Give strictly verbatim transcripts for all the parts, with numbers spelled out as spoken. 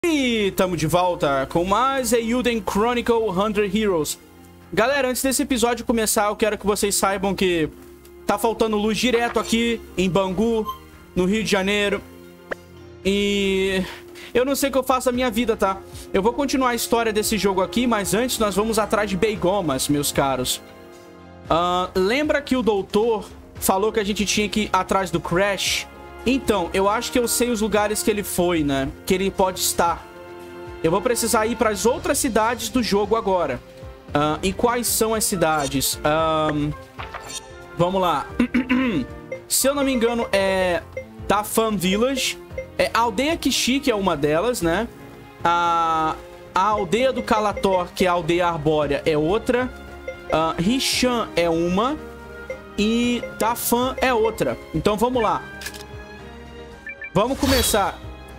E estamos de volta com mais Eiyuden Chronicle cem Heroes. Galera, antes desse episódio começar, eu quero que vocês saibam que tá faltando luz direto aqui em Bangu, no Rio de Janeiro. E eu não sei o que eu faço da minha vida, tá? Eu vou continuar a história desse jogo aqui, mas antes nós vamos atrás de Beigomas, meus caros. Uh, lembra que o doutor falou que a gente tinha que ir atrás do Crash? Então, eu acho que eu sei os lugares que ele foi, né? Que ele pode estar. Eu vou precisar ir para as outras cidades do jogo agora. Uh, e quais são as cidades? Um, vamos lá. Se eu não me engano, é Dafan Village. É, a aldeia Kishi, que é uma delas, né? A, a aldeia do Calator, que é a aldeia arbórea, é outra. Uh, Rishan é uma. E Dafan é outra. Então, vamos lá. Vamos começar.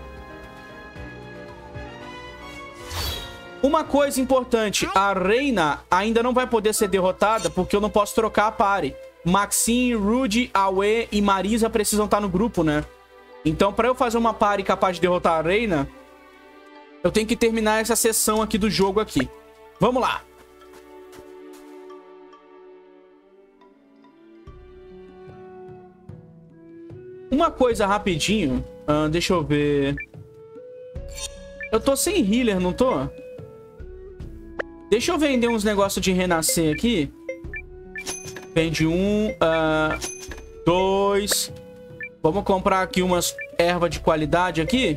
Uma coisa importante, a Reina ainda não vai poder ser derrotada porque eu não posso trocar a party. Maxine, Rudy, Aue e Marisa precisam estar no grupo, né? Então, para eu fazer uma party capaz de derrotar a Reina, eu tenho que terminar essa sessão aqui do jogo aqui. Vamos lá. Uma coisa rapidinho. Uh, deixa eu ver. Eu tô sem healer, não tô? Deixa eu vender uns negócios de renascer aqui. Vende um. Uh, dois. Vamos comprar aqui umas ervas de qualidade aqui.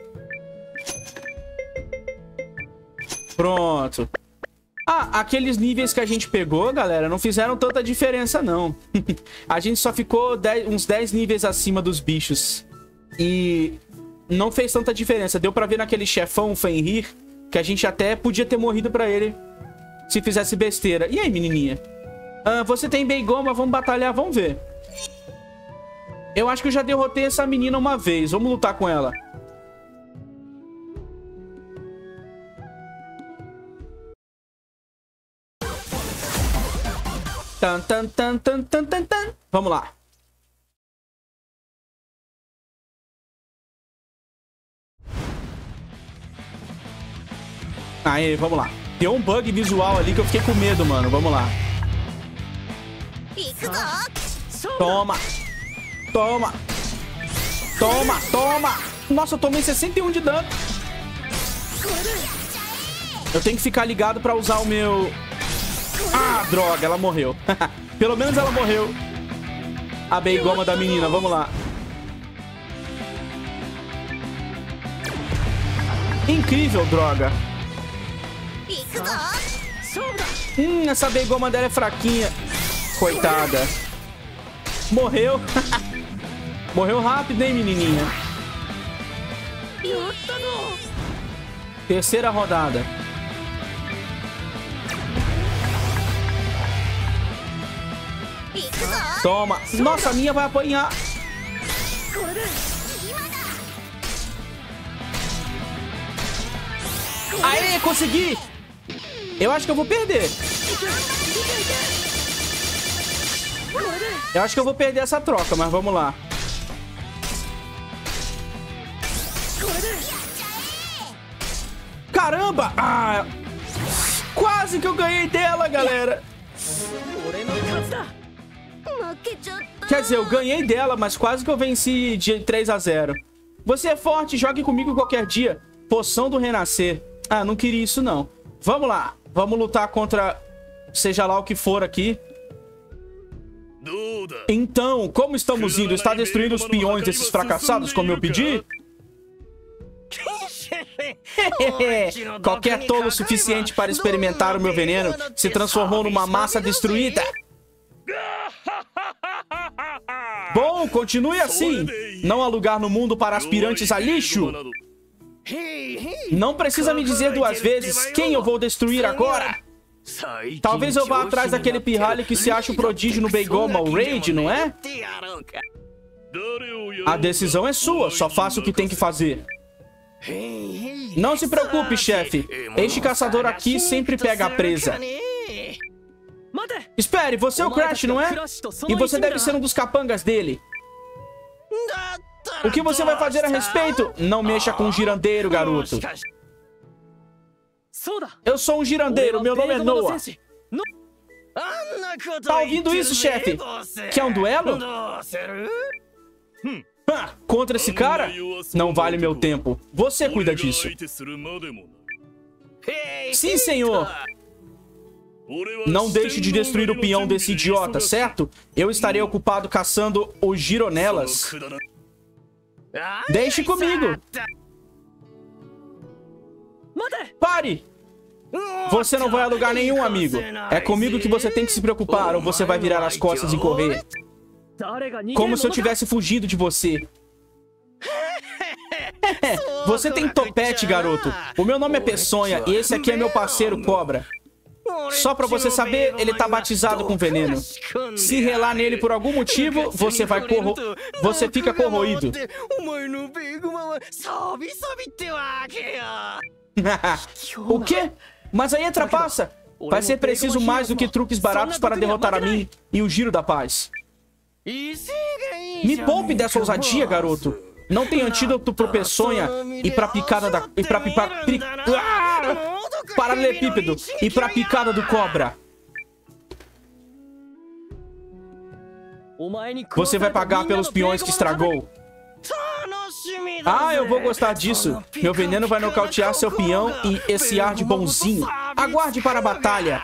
Pronto. Ah, aqueles níveis que a gente pegou, galera, não fizeram tanta diferença, não. A gente só ficou dez, uns dez níveis acima dos bichos. E não fez tanta diferença. Deu pra ver naquele chefão, Fenrir, que a gente até podia ter morrido pra ele se fizesse besteira. E aí, menininha? Ah, você tem Beigoma, vamos batalhar, vamos ver. Eu acho que eu já derrotei essa menina uma vez. Vamos lutar com ela. Tan, tan, tan, tan, tan, tan, tan. Vamos lá. Aí, vamos lá. Deu um bug visual ali que eu fiquei com medo, mano. Vamos lá. Toma. Toma. Toma, toma. Nossa, eu tomei sessenta e um de dano. Eu tenho que ficar ligado pra usar o meu... Ah, droga, ela morreu. Pelo menos ela morreu. A Beigoma da menina, vamos lá. Incrível, droga. Hum, essa Beigoma dela é fraquinha. Coitada. Morreu. Morreu rápido, hein, menininha. Terceira rodada. Toma. Nossa, a minha vai apanhar. Aê, consegui. Eu acho que eu vou perder. Eu acho que eu vou perder essa troca, mas vamos lá. Caramba! Ah, quase que eu ganhei dela, galera. Quer dizer, eu ganhei dela, mas quase que eu venci de três a zero. Você é forte, jogue comigo qualquer dia. Poção do Renascer. Ah, não queria isso, não. Vamos lá. Vamos lutar contra seja lá o que for aqui. Então, como estamos indo? Está destruindo os peões desses fracassados, como eu pedi? Qualquer tolo suficiente para experimentar o meu veneno se transformou numa massa destruída. Bom, continue assim. Não há lugar no mundo para aspirantes a lixo. Não precisa me dizer duas vezes quem eu vou destruir agora. Talvez eu vá atrás daquele pirralho que se acha o prodígio no Beigoma, o Raid, não é? A decisão é sua, só faça o que tem que fazer. Não se preocupe, chefe. Este caçador aqui sempre pega a presa. Espere, você é o Crash, não é? E você deve ser um dos capangas dele. O que você vai fazer a respeito? Não mexa com um girandeiro, garoto. Eu sou um girandeiro, meu nome é Noah. Tá ouvindo isso, chefe? Quer um duelo? Ah, contra esse cara? Não vale meu tempo. Você cuida disso. Sim, senhor. Não deixe de destruir o peão desse idiota, certo? Eu estarei ocupado caçando os gironelas. Deixe comigo. Pare! Você não vai a lugar nenhum, amigo. É comigo que você tem que se preocupar, ou você vai virar as costas e correr. Como se eu tivesse fugido de você. Você tem topete, garoto. O meu nome é Peçonha e esse aqui é meu parceiro Cobra. Só pra você saber, ele tá batizado com veneno. Se relar nele por algum motivo, você vai corro... Você fica corroído. O quê? Mas aí é trapaça. Vai ser preciso mais do que truques baratos para derrotar a mim e o Giro da Paz. Me poupe dessa ousadia, garoto. Não tem antídoto pro Peçonha e pra picada da... E pra pipa... Pi... Ah! Paralelepípedo e pra picada do Cobra. Você vai pagar pelos peões que estragou. Ah, eu vou gostar disso. Meu veneno vai nocautear seu peão e esse ar de bonzinho. Aguarde para a batalha.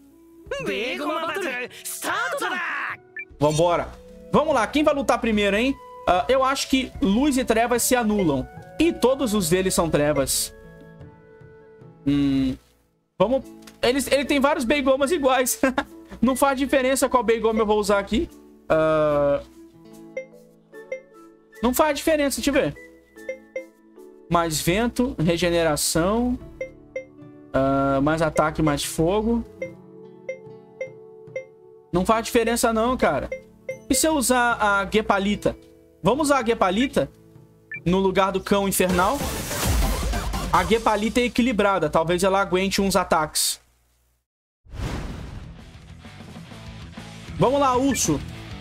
Vambora. Vamos lá, quem vai lutar primeiro, hein? Uh, eu acho que luz e trevas se anulam. E todos os deles são trevas. Hum... Vamos... Ele, ele tem vários Beigomas iguais. Não faz diferença qual Beigoma eu vou usar aqui. Uh... Não faz diferença, deixa eu ver. Mais vento, regeneração. Uh, mais ataque, mais fogo. Não faz diferença não, cara. E se eu usar a Guepalita? Vamos usar a Guepalita no lugar do cão infernal. A Guepalita é equilibrada. Talvez ela aguente uns ataques. Vamos lá, urso.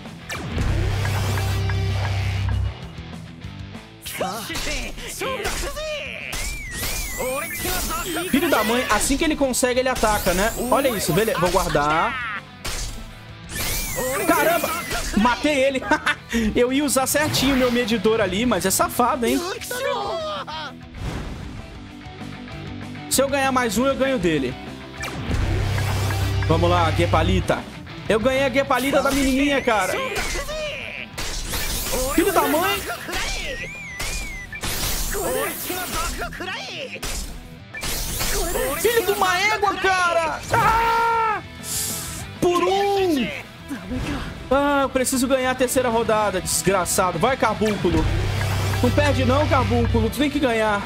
Filho da mãe, assim que ele consegue, ele ataca, né? Olha isso, beleza. Vou guardar. Caramba! Matei ele. Eu ia usar certinho o meu medidor ali, mas é safado, hein? Se eu ganhar mais um, eu ganho dele. Vamos lá, Guepalita. Eu ganhei a Guepalita da menininha, cara. Filho da mãe. Filho de uma égua, cara. Ah! Por um. Ah, eu preciso ganhar a terceira rodada, desgraçado. Vai, Carbúnculo. Não perde não, Carbúnculo. Tu tem que ganhar.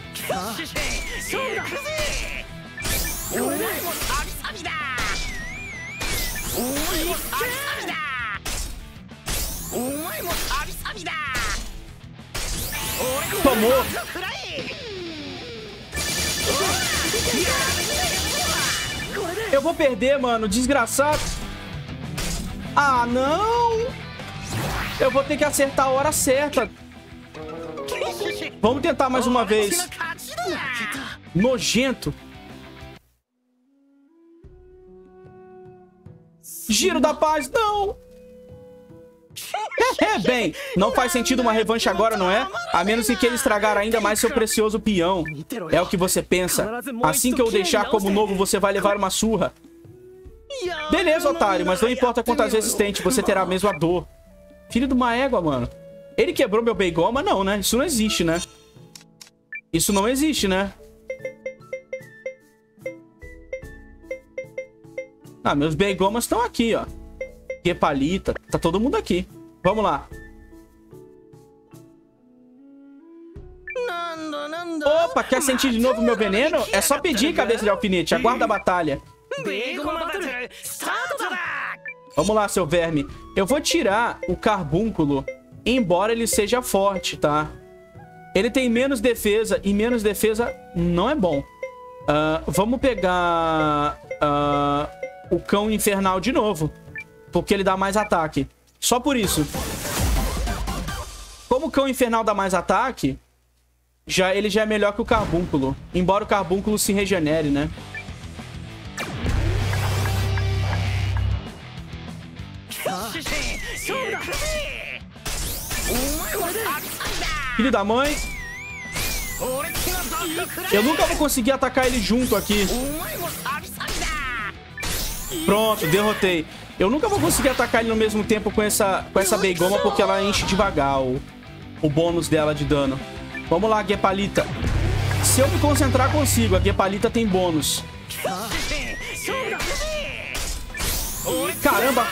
Tomou. Eu vou perder, mano. Desgraçado. Ah, não. Eu vou ter que acertar a hora certa. Vamos tentar mais uma vez. Nojento. Giro da Paz, não. É, bem, não faz sentido uma revanche agora, não é? A menos que queira estragar ainda mais seu precioso peão. É o que você pensa. Assim que eu deixar como novo, você vai levar uma surra. Beleza, otário, mas não importa quantas vezes tente, você terá a mesma dor. Filho de uma égua, mano. Ele quebrou meu Beigoma? Não, né? Isso não existe, né? Isso não existe, né? Ah, meus Beigomas estão aqui, ó. Guepalita. Tá todo mundo aqui. Vamos lá. Opa, quer sentir de novo meu veneno? É só pedir, cabeça de alfinete. Aguarda a batalha. Vamos lá, seu verme. Eu vou tirar o Carbúnculo, embora ele seja forte, tá? Ele tem menos defesa, e menos defesa não é bom. Uh, vamos pegar uh, o Cão Infernal de novo, porque ele dá mais ataque. Só por isso. Como Como o cão infernal dá mais ataque, já, ele já é melhor que o carbúnculo. Embora o carbúnculo se regenere, né? Filho da mãe. Eu nunca vou conseguir atacar ele junto aqui. Pronto, derrotei. Eu nunca vou conseguir atacar ele no mesmo tempo com essa, com essa Beigoma, porque ela enche devagar o, o bônus dela de dano. Vamos lá, Guepalita. Se eu me concentrar, consigo. A Guepalita tem bônus. Caramba!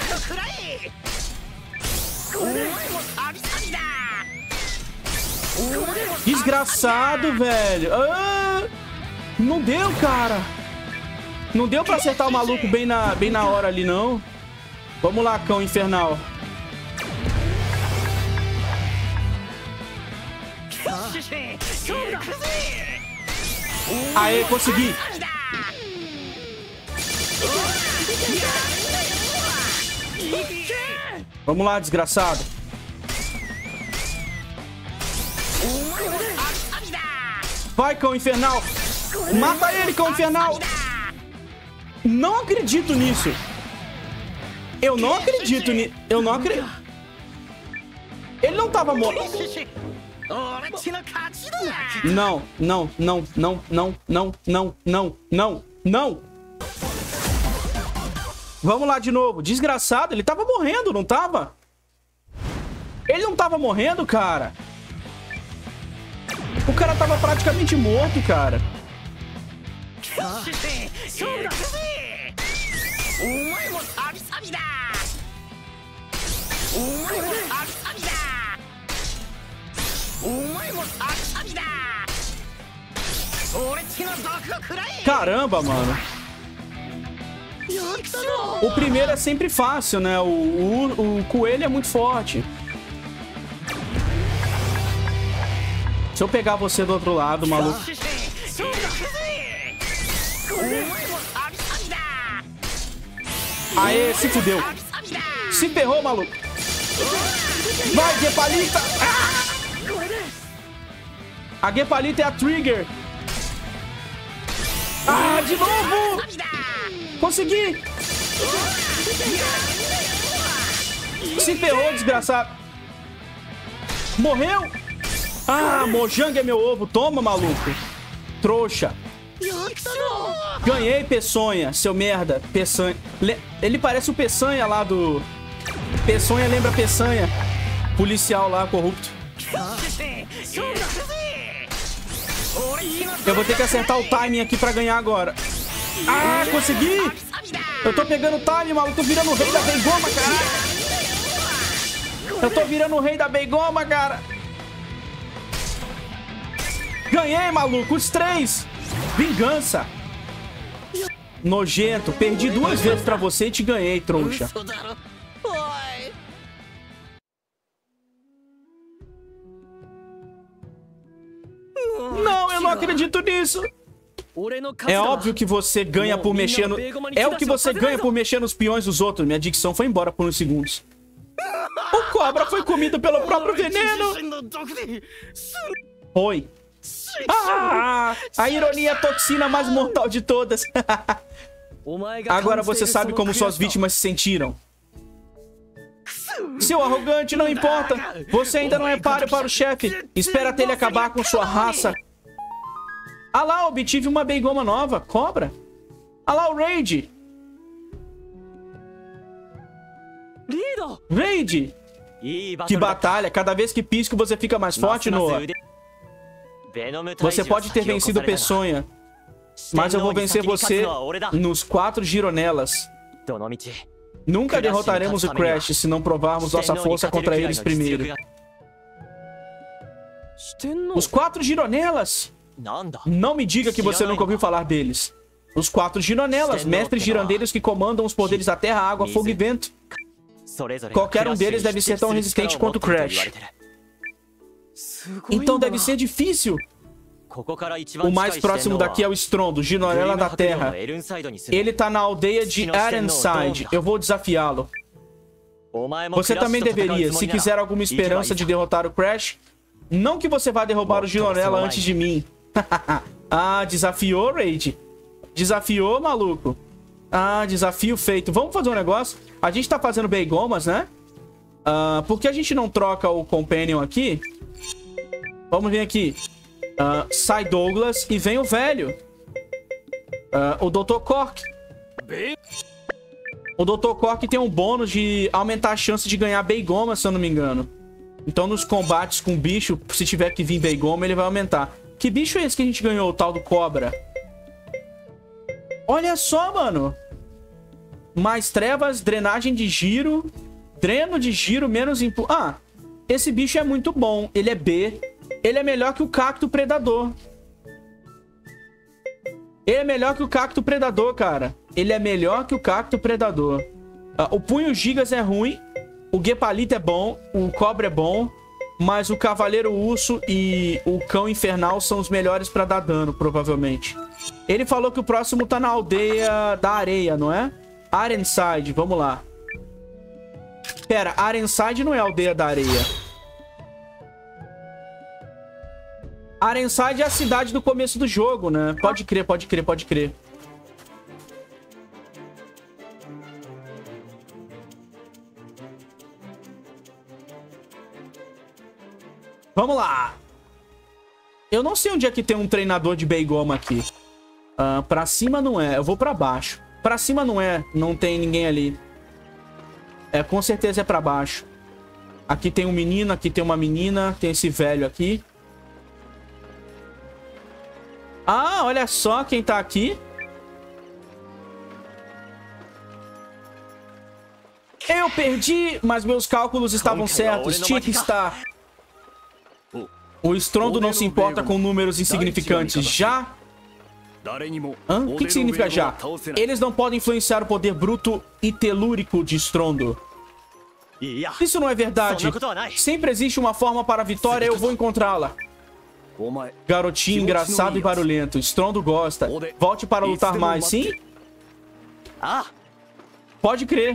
Desgraçado, velho. Ah, não deu, cara. Não deu pra acertar o maluco bem na, bem na hora ali, não. Vamos lá, cão infernal. Aê, consegui. Vamos lá, desgraçado. Vai, cão infernal. Mata ele, cão infernal. Não acredito nisso. Eu não acredito nisso. Eu não acredito. Ele não tava morto. Não, não, não, não, não, não, não, não, não, não. Vamos lá de novo. Desgraçado, ele tava morrendo, não tava? Ele não tava morrendo, cara. O cara tava praticamente morto, cara. Caramba, mano. O primeiro é sempre fácil, né? O, o, o coelho é muito forte. Se eu pegar você do outro lado, maluco. Aê, se fudeu. Se ferrou, maluco. Vai, Guepalita. Ah! A Guepalita é a trigger. Ah, de novo. Consegui. Se ferrou, desgraçado. Morreu. Ah, Mojang é meu ovo. Toma, maluco. Trouxa. Ganhei, Peçonha, seu merda. Peçanha. Ele parece o Peçanha lá do... Peçonha lembra Peçanha. Policial lá, corrupto. Eu vou ter que acertar o timing aqui pra ganhar agora. Ah, consegui! Eu tô pegando o time, maluco. Tô virando o rei da Beigoma, cara. Eu tô virando o rei da Beigoma, cara. Ganhei, maluco. Os três. Vingança. Nojento. Perdi duas vezes pra você e te ganhei, trouxa. Não, eu não acredito nisso. É óbvio que você ganha por mexer no... É o que você ganha por mexer nos peões dos outros. Minha dicção foi embora por uns segundos. O cobra foi comido pelo próprio veneno. Oi. Ah, a ironia toxina mais mortal de todas. Agora você sabe como suas vítimas se sentiram. Seu arrogante, não importa. Você ainda não é páreo para o chefe. Espera até ele acabar com sua raça. Ah lá, obtive uma Beigoma nova. Cobra. Ah lá o Raid. Raid. Que batalha. Cada vez que pisco você fica mais forte, Noah. Você pode ter vencido o Peçonha, mas eu vou vencer você nos quatro Gironelas. Nunca derrotaremos o Crash se não provarmos nossa força contra eles primeiro. Os quatro Gironelas? Não me diga que você nunca ouviu falar deles. Os quatro Gironelas, mestres girandeiros que comandam os poderes da terra, água, fogo e vento. Qualquer um deles deve ser tão resistente quanto o Crash. Então deve ser difícil. O mais próximo daqui é o Estrondo, Gironela da Terra. Ele tá na aldeia de Arenside. Eu vou desafiá-lo. Você também deveria, se quiser alguma esperança de derrotar o Crash. Não que você vá derrubar o Gironella antes de mim. Ah, desafiou, Raid? Desafiou, maluco? Ah, desafio feito. Vamos fazer um negócio. A gente tá fazendo Beigomas, né? Uh, por que a gente não troca o Companion aqui? Vamos vir aqui. Uh, sai Douglas e vem o velho. Uh, o doutor Cork. O doutor Cork tem um bônus de aumentar a chance de ganhar Beigoma, se eu não me engano. Então nos combates com bicho, se tiver que vir Beigoma, ele vai aumentar. Que bicho é esse que a gente ganhou, o tal do Cobra? Olha só, mano. Mais trevas, drenagem de giro. Dreno de giro, menos impu... Ah, esse bicho é muito bom. Ele é B. Ele é melhor que o Cacto Predador. Ele é melhor que o Cacto Predador, cara. Ele é melhor que o Cacto Predador. Ah, o Punho Gigas é ruim. O Guepalito é bom. O Cobra é bom. Mas o Cavaleiro Urso e o Cão Infernal são os melhores pra dar dano, provavelmente. Ele falou que o próximo tá na aldeia da areia, não é? Arenside, vamos lá. Pera, Arenside não é a aldeia da areia. Arenside é a cidade do começo do jogo, né? Pode crer, pode crer, pode crer. Vamos lá. Eu não sei onde é que tem um treinador de Beigoma aqui. Uh, pra cima não é. Eu vou pra baixo. Pra cima não é. Não tem ninguém ali. É, com certeza é pra baixo. Aqui tem um menino, aqui tem uma menina. Tem esse velho aqui. Ah, olha só quem tá aqui. Eu perdi, mas meus cálculos estavam certos. Tinha que estar. O estrondo não se importa com números insignificantes. Já... Hã? O que, que significa já? Eles não podem influenciar o poder bruto e telúrico de estrondo. Isso não é verdade. Sempre existe uma forma para a vitória, eu vou encontrá-la. Garotinho engraçado e barulhento. Estrondo gosta. Volte para lutar mais, sim? Pode crer.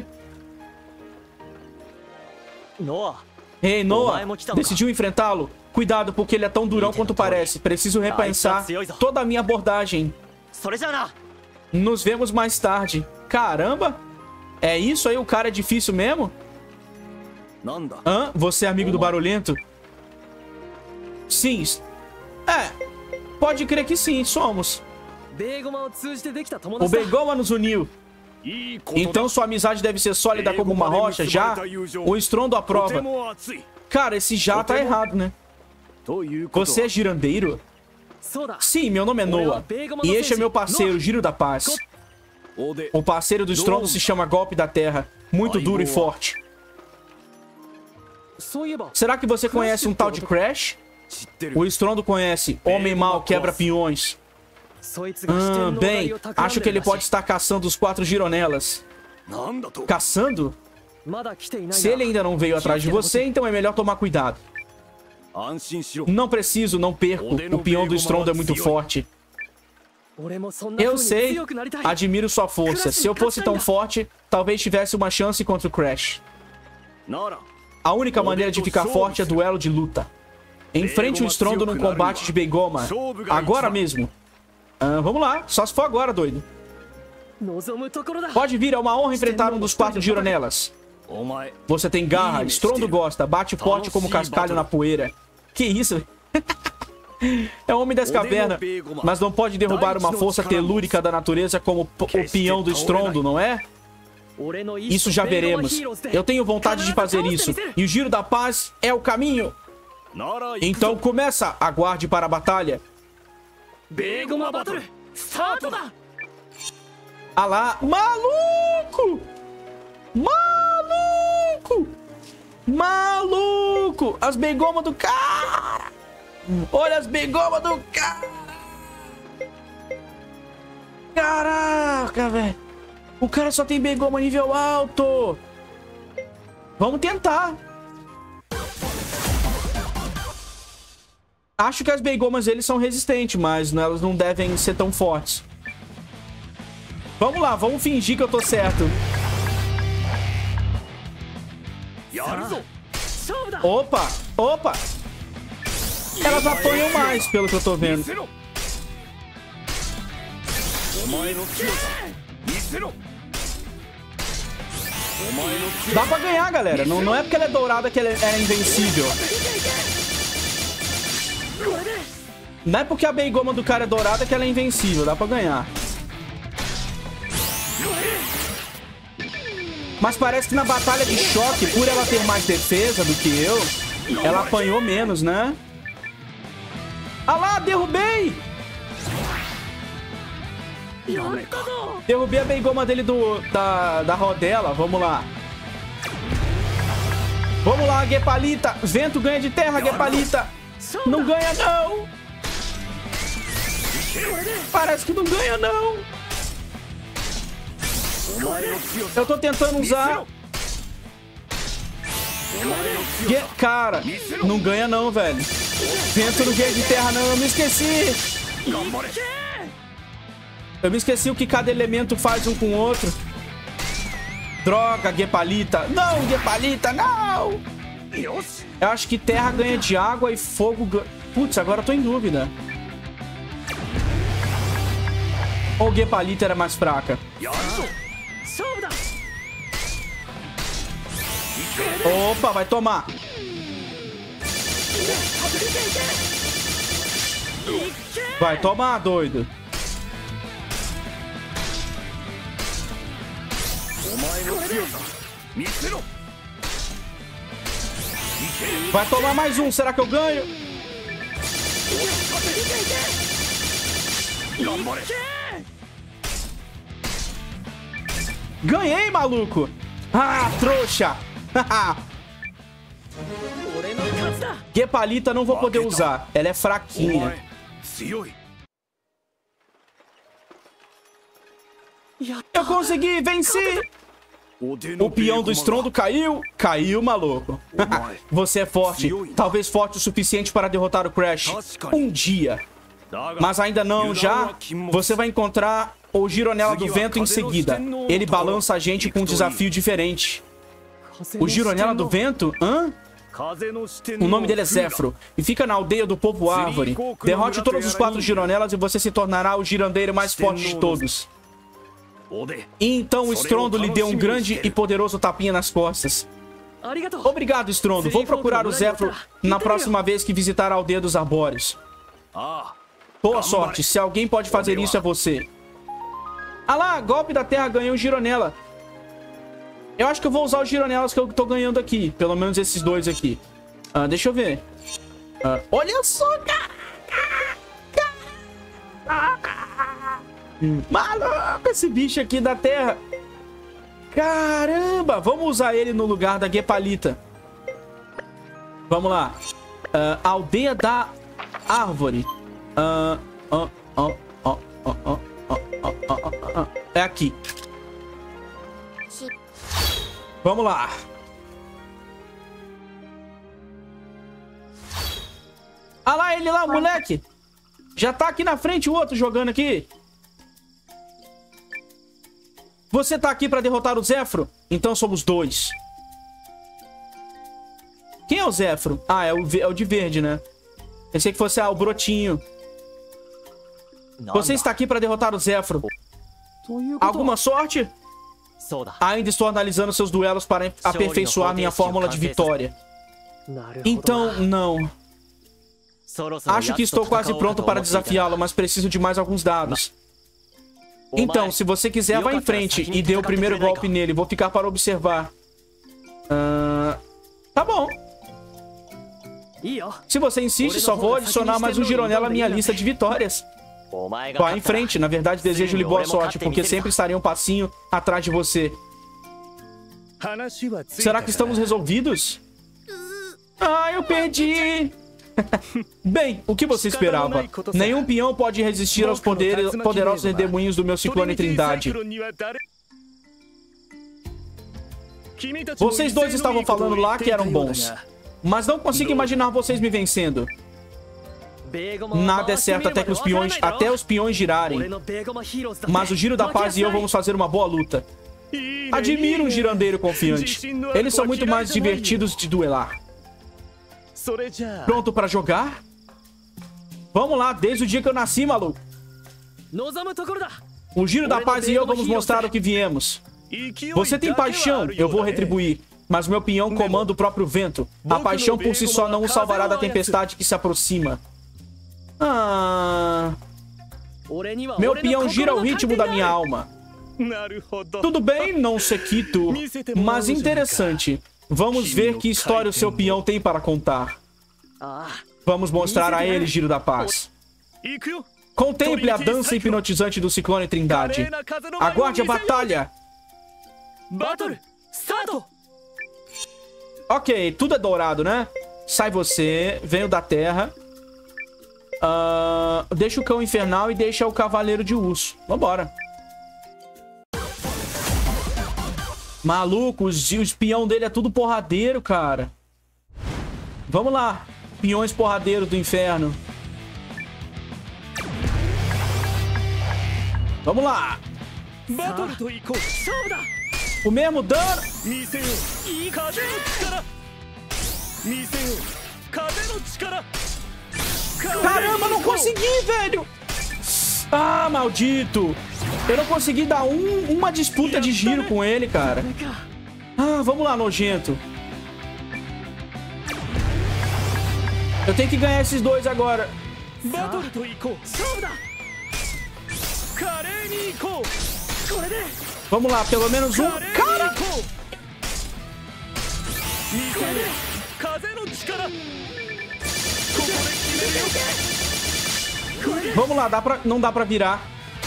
Ei, Noah, decidiu enfrentá-lo? Cuidado, porque ele é tão durão quanto parece. Preciso repensar toda a minha abordagem. Nos vemos mais tarde. Caramba! É isso aí? O cara é difícil mesmo? Hã? Você é amigo do barulhento? Sim. É. Pode crer que sim, somos. O Beigoma nos uniu. Então sua amizade deve ser sólida como uma rocha, já? O estrondo à prova. Cara, esse já tá errado, né? Você é girandeiro? Sim, meu nome é Noah. E este é meu parceiro, Giro da Paz. O parceiro do estrondo se chama Golpe da Terra. Muito duro e forte. Será que você conhece um tal de Crash? O estrondo conhece. Homem mau, quebra pinhões. Ah, bem, acho que ele pode estar caçando os quatro Gironellas. Caçando? Se ele ainda não veio atrás de você, então é melhor tomar cuidado. Não preciso, não perco. O peão do estrondo é muito forte. Eu sei. Admiro sua força. Se eu fosse tão forte, talvez tivesse uma chance contra o Crash. A única maneira de ficar forte é duelo de luta. Enfrente o estrondo num combate de Beigoma. Agora mesmo. Ah, vamos lá. Só se for agora, doido. Pode vir, é uma honra enfrentar um dos quatro Gironellas. Você tem garra, estrondo gosta, bate forte como cascalho na poeira. Que isso? É o homem das cavernas, mas não pode derrubar uma força telúrica da natureza como o peão do estrondo, não é? Isso já veremos. Eu tenho vontade de fazer isso. E o Giro da Paz é o caminho. Então começa. Aguarde para a batalha. Ah lá. Maluco! Maluco! Maluco! As Beigomas do cara! Olha as Beigomas do cara! Caraca, velho! O cara só tem Beigoma nível alto! Vamos tentar! Acho que as Beigomas eles são resistentes, mas elas não devem ser tão fortes. Vamos lá, vamos fingir que eu tô certo. Opa, opa. Elas apanham mais, pelo que eu tô vendo. Dá pra ganhar, galera. Não, não é porque ela é dourada que ela é invencível. Não é porque a Beigoma do cara é dourada que ela é invencível. Dá pra ganhar. Mas parece que na batalha de choque, por ela ter mais defesa do que eu, ela apanhou menos, né? Ah lá, derrubei! Derrubei a Beigoma dele do, da, da rodela. Vamos lá. Vamos lá, Guepalita. Vento ganha de terra, Guepalita. Não ganha, não. Parece que não ganha, não. Eu tô tentando usar. Gue... Cara, não ganha, não, velho. Vento não ganha de terra, não. Eu me esqueci. Eu me esqueci o que cada elemento faz um com o outro. Droga, Guepalita. Não, Guepalita, não! Eu acho que terra ganha de água e fogo ganha... Putz, agora eu tô em dúvida. Ou Guepalita era mais fraca? Opa, vai tomar. Vai tomar, doido. Vai tomar mais um. Será que eu ganho? Ganhei, maluco. Ah, trouxa. Guepalita não vou poder usar. Ela é fraquinha. Eu consegui vencer. O peão do estrondo caiu. Caiu, maluco. Você é forte. Talvez forte o suficiente para derrotar o Crash. Um dia. Mas ainda não, já. Você vai encontrar o Gironella do Vento em seguida. Ele balança a gente com um desafio diferente. O Gironella do Vento? Hã? O nome dele é Zefro e fica na aldeia do povo Árvore. Derrote todos os quatro Gironellas e você se tornará o girandeiro mais forte de todos. E então o Estrondo lhe deu um grande e poderoso tapinha nas costas. Obrigado, Estrondo. Vou procurar o Zefro na próxima vez que visitar a aldeia dos Arbóreos. Boa sorte. Se alguém pode fazer isso, é você. Ah lá, golpe da terra ganhou o Gironella. Eu acho que eu vou usar os Gironellas que eu tô ganhando aqui. Pelo menos esses dois aqui. Ah, deixa eu ver. Ah, olha só, cara. Maluco, esse bicho aqui da terra. Caramba, vamos usar ele no lugar da Guepalita. Vamos lá. Uh, aldeia da Árvore. Uh, uh, uh, uh, uh, uh, uh, uh, uh, uh. É aqui. Vamos lá. Ah lá, ele lá, o moleque. Já tá aqui na frente o outro jogando aqui. Você tá aqui pra derrotar o Zefro? Então somos dois. Quem é o Zefro? Ah, é o, é o de verde, né? Pensei que fosse ah, o Brotinho. Você está aqui pra derrotar o Zefro. Alguma sorte? Ainda estou analisando seus duelos para aperfeiçoar minha fórmula de vitória. Então, não. Acho que estou quase pronto para desafiá-lo, mas preciso de mais alguns dados. Então, se você quiser, vá em frente e dê o primeiro golpe nele. Vou ficar para observar. Uh, tá bom. Se você insiste, só vou adicionar mais um Gironella à minha lista de vitórias. Vá em frente. Na verdade, desejo-lhe boa sorte, porque sempre estarei um passinho atrás de você. Será que estamos resolvidos? Ah, eu perdi! Bem, o que você esperava? Nenhum peão pode resistir aos poderes, poderosos redemoinhos do meu Ciclone Trindade. Vocês dois estavam falando lá que eram bons, mas não consigo imaginar vocês me vencendo. Nada é certo até que os peões, até os peões girarem. Mas o Giro da Paz e eu vamos fazer uma boa luta. Admiro um girandeiro confiante. Eles são muito mais divertidos de duelar. Pronto pra jogar? Vamos lá, desde o dia que eu nasci, maluco. O Giro da Paz e eu vamos mostrar o que viemos. Você tem paixão, eu vou retribuir. Mas meu peão comanda o próprio vento. A paixão por si só não o salvará da tempestade que se aproxima. Ah... Meu peão gira ao ritmo da minha alma. Tudo bem, não Sekito, mas interessante. Vamos ver que história o seu peão tem para contar. Vamos mostrar a ele, Giro da Paz. Contemple a dança hipnotizante do Ciclone Trindade. Aguarde a batalha. Ok, tudo é dourado, né? Sai você, venho da terra. Uh, deixa o cão infernal e deixa o cavaleiro de urso. Vambora. Maluco, o espião dele é tudo porradeiro, cara. Vamos lá. Peões porradeiros do inferno. Vamos lá. O mesmo dano. Caramba, não consegui, velho. Ah, maldito. Eu não consegui dar um, uma disputa de giro com ele, cara. Ah, vamos lá, nojento. Eu tenho que ganhar esses dois agora. Vamos lá, pelo menos um. Cara! Vamos lá, dá pra... não dá pra virar.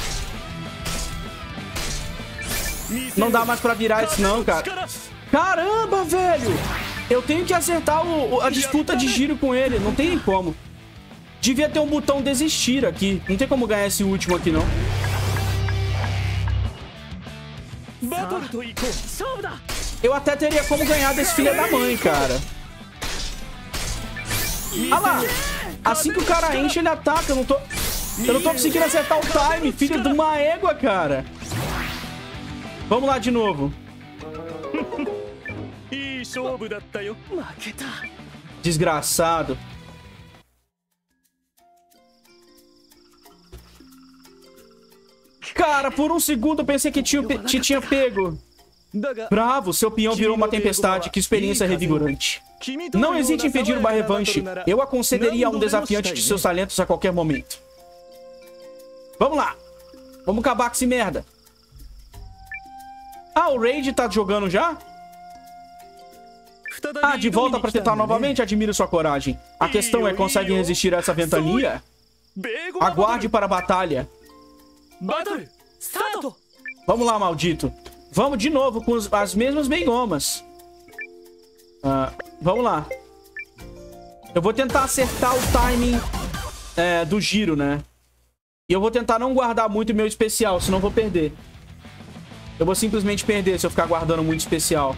Não dá mais pra virar isso não, cara. Caramba, velho! Eu tenho que acertar o, a disputa de giro com ele. Não tem como. Devia ter um botão desistir aqui. Não tem como ganhar esse último aqui, não. Eu até teria como ganhar desse filho da mãe, cara. Ah lá. Assim que o cara enche, ele ataca. Eu não tô... Eu não tô conseguindo acertar o time. Filho de uma égua, cara. Vamos lá de novo. Desgraçado. Cara, por um segundo eu pensei que tinha, te tinha pego. Bravo, seu peão virou uma tempestade. Que experiência revigorante. Não hesite em pedir uma revanche. Eu a concederia a um desafiante de seus talentos a qualquer momento. Vamos lá. Vamos acabar com esse merda. Ah, o Raid tá jogando já? Ah, de volta pra tentar novamente? Admiro sua coragem. A questão é, consegue resistir a essa ventania? Aguarde para a batalha. Vamos lá, maldito. Vamos de novo com os, as mesmas beigomas. Ah, vamos lá. Eu vou tentar acertar o timing é, do giro, né? E eu vou tentar não guardar muito o meu especial, senão eu vou perder. Eu vou simplesmente perder se eu ficar guardando muito especial.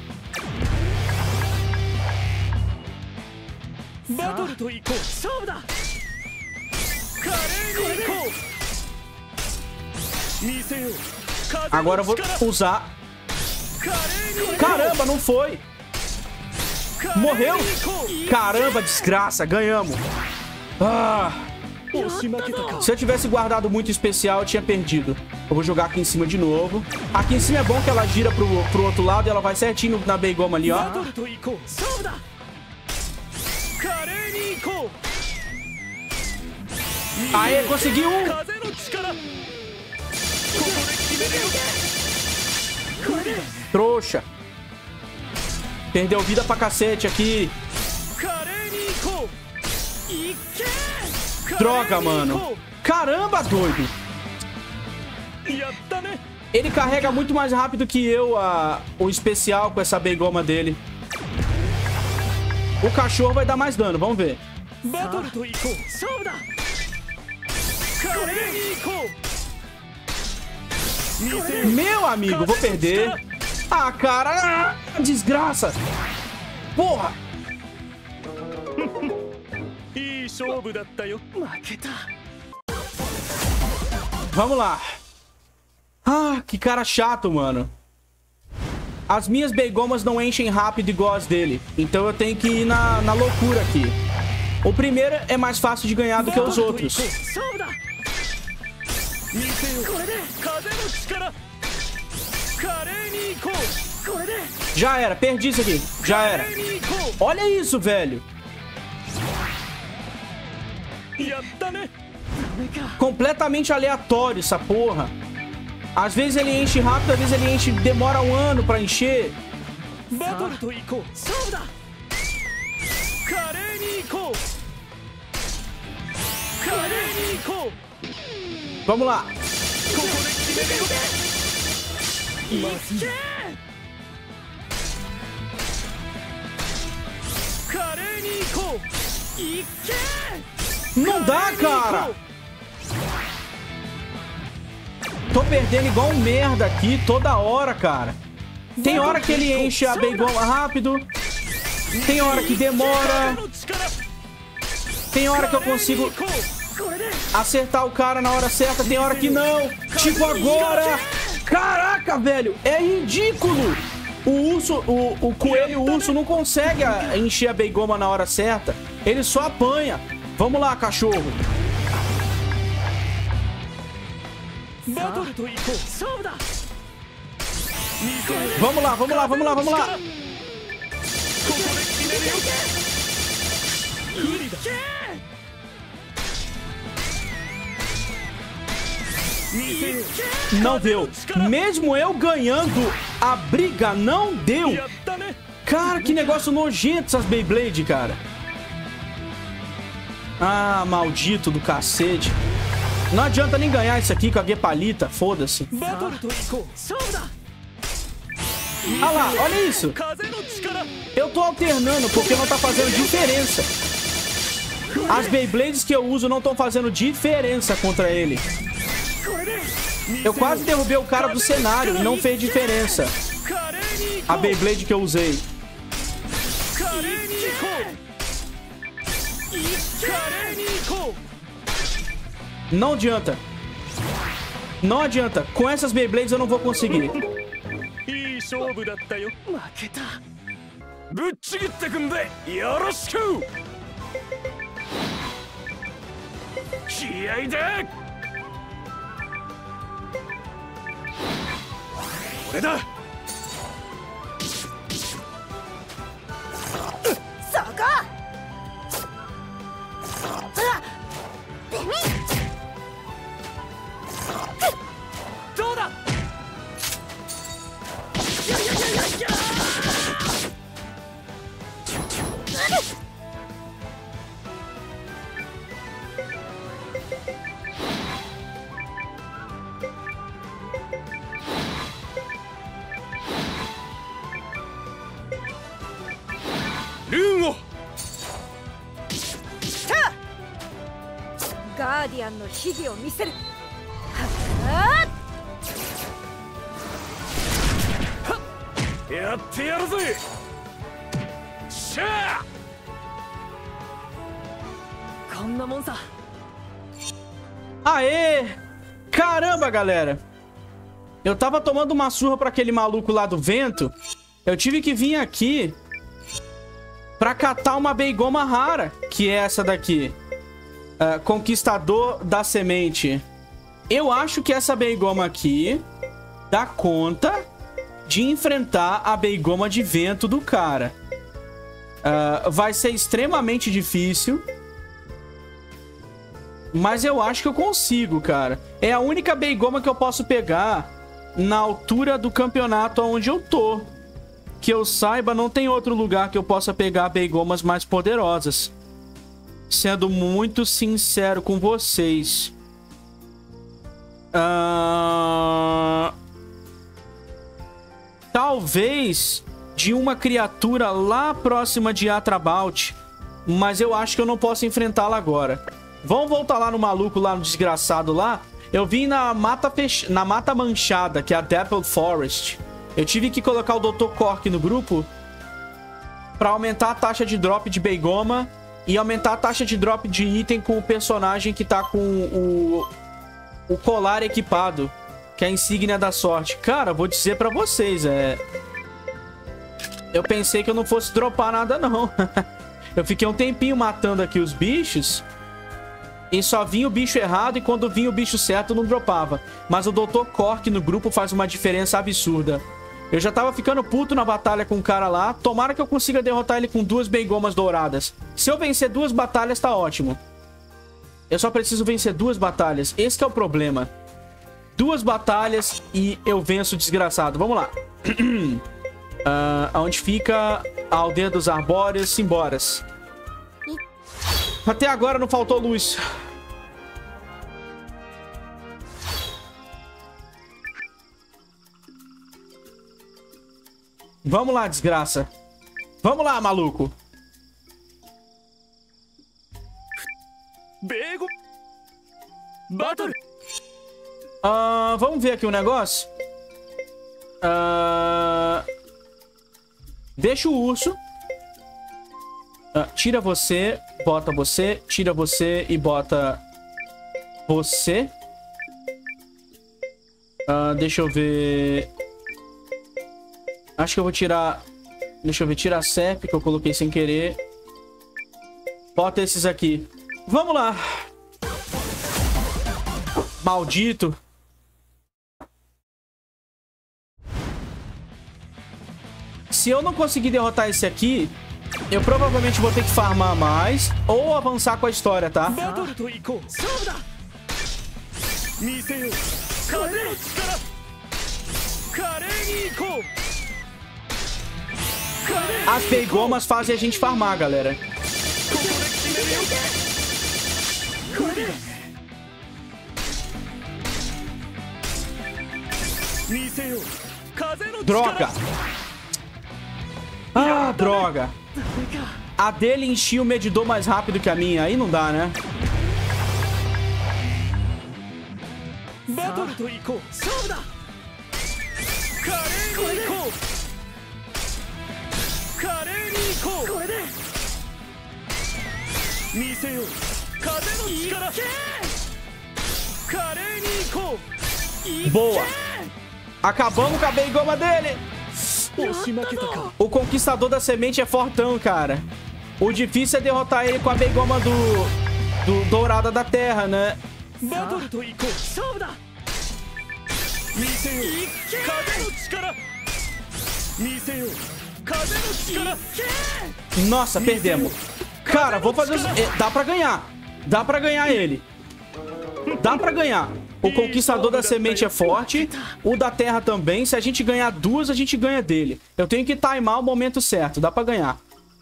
Agora eu vou usar. Caramba, não foi. Morreu? Caramba, desgraça, ganhamos. Ah. Se eu tivesse guardado muito especial, eu tinha perdido. Eu vou jogar aqui em cima de novo. Aqui em cima é bom que ela gira pro, pro outro lado e ela vai certinho na beigoma ali, ó. Aê, consegui um. Trouxa. Perdeu vida pra cacete aqui. Droga, mano. Caramba, doido. Ele carrega muito mais rápido que eu a, o especial com essa beigoma dele. O cachorro vai dar mais dano, vamos ver. Meu amigo, vou perder. Ah, cara. Ah, desgraça. Porra. Vamos lá. Ah, que cara chato, mano. as minhas Beigomas não enchem rápido igual as dele. Então eu tenho que ir na, na loucura aqui. O primeiro é mais fácil de ganhar do que os outros. Já era, perdi isso aqui. Já era. Olha isso, velho. Completamente aleatório essa porra. Às vezes ele enche rápido, às vezes ele enche, demora um ano pra encher. Vamos lá. Não dá, cara. Tô perdendo igual um merda aqui toda hora, cara. Tem hora que ele enche a Beigoma rápido. Tem hora que demora. Tem hora que eu consigo acertar o cara na hora certa. Tem hora que não. Tipo agora. Caraca, velho. É ridículo. O urso, o, o coelho o urso não consegue encher a Beigoma na hora certa. Ele só apanha. Vamos lá, cachorro. Vamos lá, vamos lá, vamos lá, vamos lá. Não deu. Mesmo eu ganhando a briga, não deu. Cara, que negócio nojento essas Beyblade, cara. Ah, maldito do cacete. Não adianta nem ganhar isso aqui com a Guepalita, foda-se. Ah lá, olha isso. Eu tô alternando porque não tá fazendo diferença. As Beyblades que eu uso não estão fazendo diferença contra ele. Eu quase derrubei o cara do cenário e não fez diferença. A Beyblade que eu usei. Não adianta. Não adianta. Com essas Beyblades eu não vou conseguir. Aê! Caramba, galera! Eu tava tomando uma surra pra aquele maluco lá do vento. Eu tive que vir aqui pra catar uma Beigoma rara, que é essa daqui. Uh, Conquistador da Semente. Eu acho que essa Beigoma aqui dá conta de enfrentar a Beigoma de vento do cara. Uh, vai ser extremamente difícil. Mas eu acho que eu consigo, cara. É a única Beigoma que eu posso pegar na altura do campeonato onde eu tô. Que eu saiba, não tem outro lugar que eu possa pegar Beigomas mais poderosas. Sendo muito sincero com vocês. Uh... Talvez de uma criatura lá próxima de Atrabout. Mas eu acho que eu não posso enfrentá-la agora. Vamos voltar lá no maluco, lá no desgraçado lá. Eu vim na mata, fech... na mata manchada, que é a Dappled Forest. Eu tive que colocar o doutor Cork no grupo pra aumentar a taxa de drop de Beigoma e aumentar a taxa de drop de item com o personagem que tá com o, o colar equipado, que é a insígnia da sorte. Cara, vou dizer pra vocês, é... Eu pensei que eu não fosse dropar nada, não. Eu fiquei um tempinho matando aqui os bichos. E só vinha o bicho errado. E quando vinha o bicho certo, não dropava. Mas o doutor Cork no grupo faz uma diferença absurda. Eu já tava ficando puto na batalha com o cara lá. Tomara que eu consiga derrotar ele com duas Beigomas douradas. Se eu vencer duas batalhas, tá ótimo. Eu só preciso vencer duas batalhas. Esse que é o problema. Duas batalhas e eu venço o desgraçado. Vamos lá. uh, onde fica a aldeia dos arbóreos? Simboras. Até agora não faltou luz. Vamos lá, desgraça. Vamos lá, maluco. Bego. Battle. Uh, vamos ver aqui um negócio. Uh, deixa o urso. Uh, tira você, bota você, tira você e bota você. Uh, deixa eu ver. Acho que eu vou tirar... Deixa eu ver, tira a C E P que eu coloquei sem querer. Bota esses aqui. Vamos lá. Maldito. Se eu não conseguir derrotar esse aqui, eu provavelmente vou ter que farmar mais ou avançar com a história, tá? As Beigomas fazem a gente farmar, galera. Droga! Ah, droga! A dele enchia o medidor mais rápido que a minha. Aí não dá, né? Boa! Acabamos com a Beigoma dele! O conquistador da semente é fortão, cara. O difícil é derrotar ele com a Beigoma do, do Dourada da Terra, né? Nossa, perdemos. Cara, vou fazer... Os... Dá pra ganhar. Dá pra ganhar ele. Dá pra ganhar. O conquistador da semente é forte. O da terra também. Se a gente ganhar duas, a gente ganha dele. Eu tenho que timar o momento certo. Dá pra ganhar.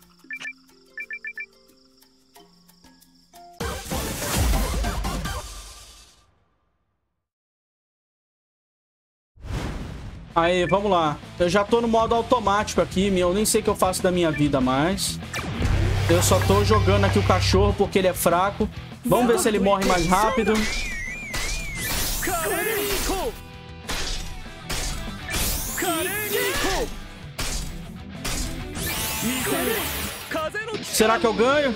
Aí, vamos lá. Eu já tô no modo automático aqui. Eu nem sei o que eu faço da minha vida mais. Eu só tô jogando aqui o cachorro porque ele é fraco. Vamos ver se ele morre mais rápido. Será que eu ganho?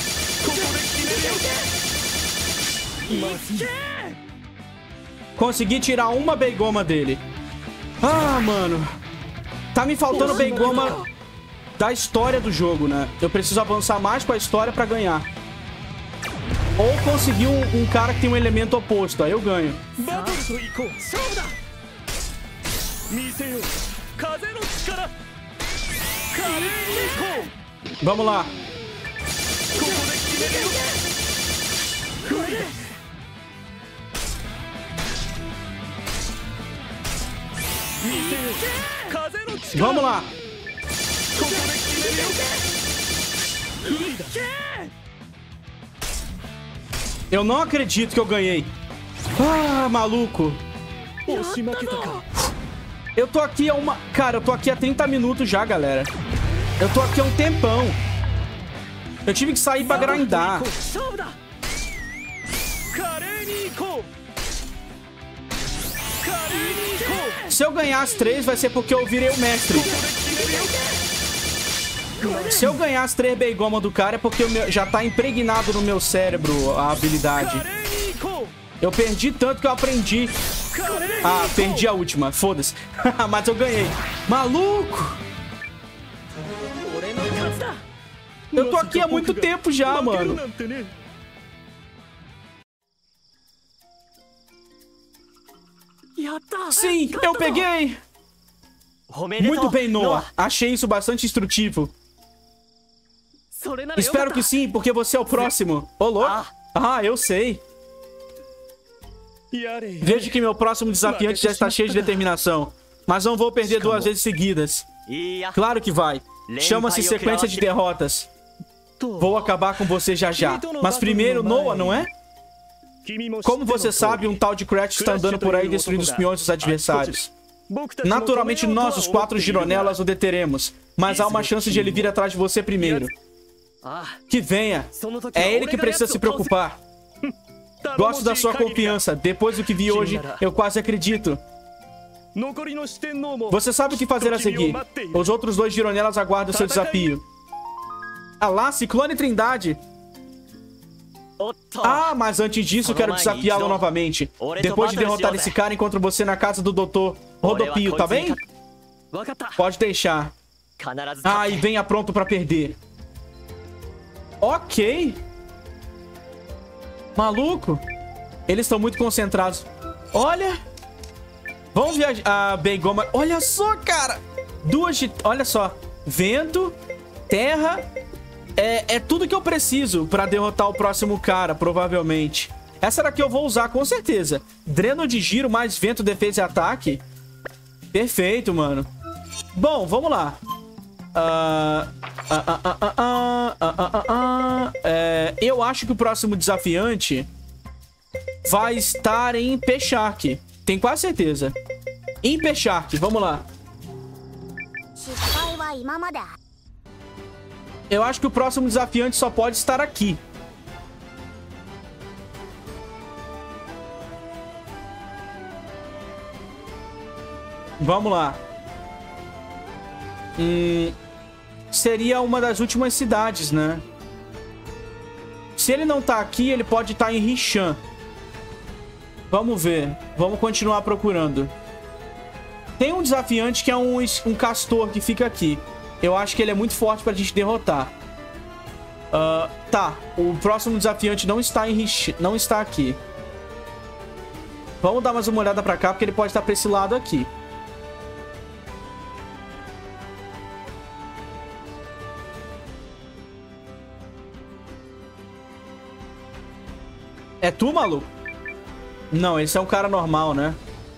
Consegui tirar uma Beigoma dele. Ah, mano. Tá me faltando Beigoma da história do jogo, né? Eu preciso avançar mais com a história pra ganhar. Ou conseguir um, um cara que tem um elemento oposto. Aí eu ganho. Vamos lá. Vamos lá. Eu não acredito que eu ganhei. Ah, maluco. Eu tô aqui há uma... Cara, eu tô aqui há trinta minutos já, galera. Eu tô aqui há um tempão. Eu tive que sair pra grindar. Se eu ganhar as três, vai ser porque eu virei o mestre. Se eu ganhar as três Beigoma do cara, é porque meu, já tá impregnado no meu cérebro a habilidade. Eu perdi tanto que eu aprendi. Ah, perdi a última. Foda-se. Mas eu ganhei. Maluco! Eu tô aqui há muito tempo já, mano. Sim, eu peguei! Muito bem, Noah. Achei isso bastante instrutivo. Espero que sim, porque você é o próximo. Ô, louco. Ah, eu sei. Vejo que meu próximo desafiante já está cheio de determinação. Mas não vou perder duas vezes seguidas. Claro que vai. Chama-se sequência de derrotas. Vou acabar com você já já. Mas primeiro, Noah, não é? Como você sabe, um tal de Crash está andando por aí destruindo os peões dos adversários. Naturalmente, nós, os quatro Gironelas, o deteremos. Mas há uma chance de ele vir atrás de você primeiro. Que venha. É ele que precisa se preocupar. Gosto da sua confiança. Depois do que vi hoje, eu quase acredito. Você sabe o que fazer a seguir. Os outros dois Gironelas aguardam seu desafio. Ah lá, Ciclone Trindade. Ah, mas antes disso, quero desafiá-lo novamente. Depois de derrotar esse cara, encontro você na casa do doutor Rodopio, tá bem? Pode deixar. Ah, e venha pronto pra perder. Ok. Maluco. Eles estão muito concentrados. Olha. Vamos viajar. Ah, bem, goma. Olha só, cara. Duas de... Olha só. Vento. Terra. É, é tudo que eu preciso pra derrotar o próximo cara, provavelmente. Essa daqui eu vou usar, com certeza. Dreno de giro, mais vento, defesa e ataque. Perfeito, mano. Bom, vamos lá. Uh, uh, uh, uh, uh, uh, uh, uh, uh. É, eu acho que o próximo desafiante vai estar em P-Shark. Tenho quase certeza. Em P-Shark, vamos lá. Eu acho que o próximo desafiante só pode estar aqui. Vamos lá. Hum, seria uma das últimas cidades, né? Se ele não tá aqui, ele pode estar em Rishan. Vamos ver. Vamos continuar procurando. Tem um desafiante que é um, um castor que fica aqui. Eu acho que ele é muito forte pra gente derrotar. Uh, tá. O próximo desafiante não está em Rishan, não está aqui. Vamos dar mais uma olhada pra cá, porque ele pode estar pra esse lado aqui. É tu, maluco? Não, esse é um cara normal, né?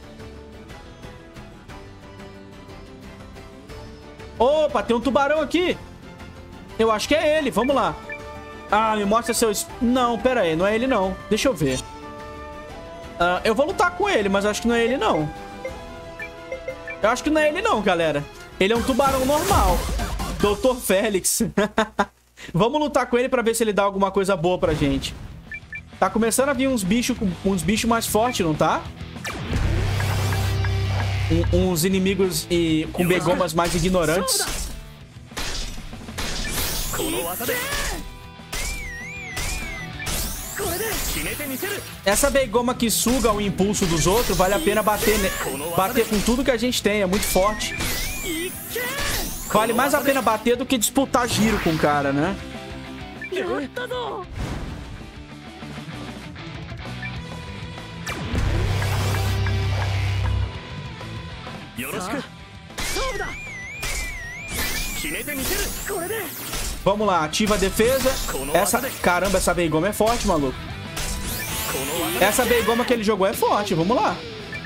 Opa, tem um tubarão aqui. Eu acho que é ele, vamos lá. Ah, me mostra seu... Não, pera aí, não é ele não. Deixa eu ver. Uh, eu vou lutar com ele, mas eu acho que não é ele não. Eu acho que não é ele não, galera. Ele é um tubarão normal. doutor Félix. Vamos lutar com ele pra ver se ele dá alguma coisa boa pra gente. Tá começando a vir uns bichos uns bichos mais fortes, não tá? Um, uns inimigos e, com begomas mais ignorantes. Essa begoma que suga o impulso dos outros, vale a pena bater, né? Bater com tudo que a gente tem, é muito forte. Vale mais a pena bater do que disputar giro com o cara, né? Vamos lá, ativa a defesa. Essa, caramba, essa beigoma é forte, maluco. Essa beigoma que ele jogou é forte, vamos lá.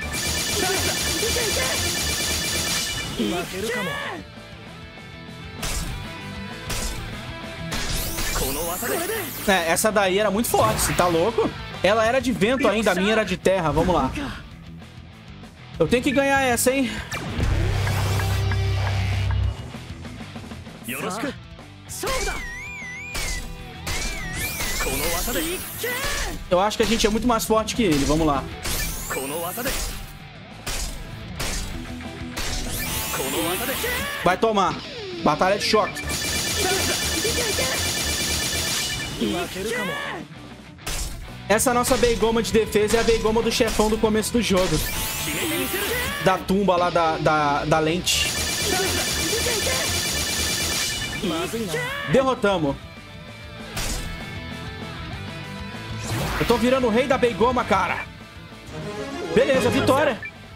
É, essa daí era muito forte, você tá louco? Ela era de vento ainda, a minha era de terra, vamos lá. Eu tenho que ganhar essa, hein? Eu acho que a gente é muito mais forte que ele. Vamos lá. Vai tomar. Batalha de choque. Essa nossa beigoma de defesa é a beigoma do chefão do começo do jogo. Da tumba lá da, da, da lente. Derrotamos. Eu tô virando o rei da Beigoma, cara. Beleza, vitória.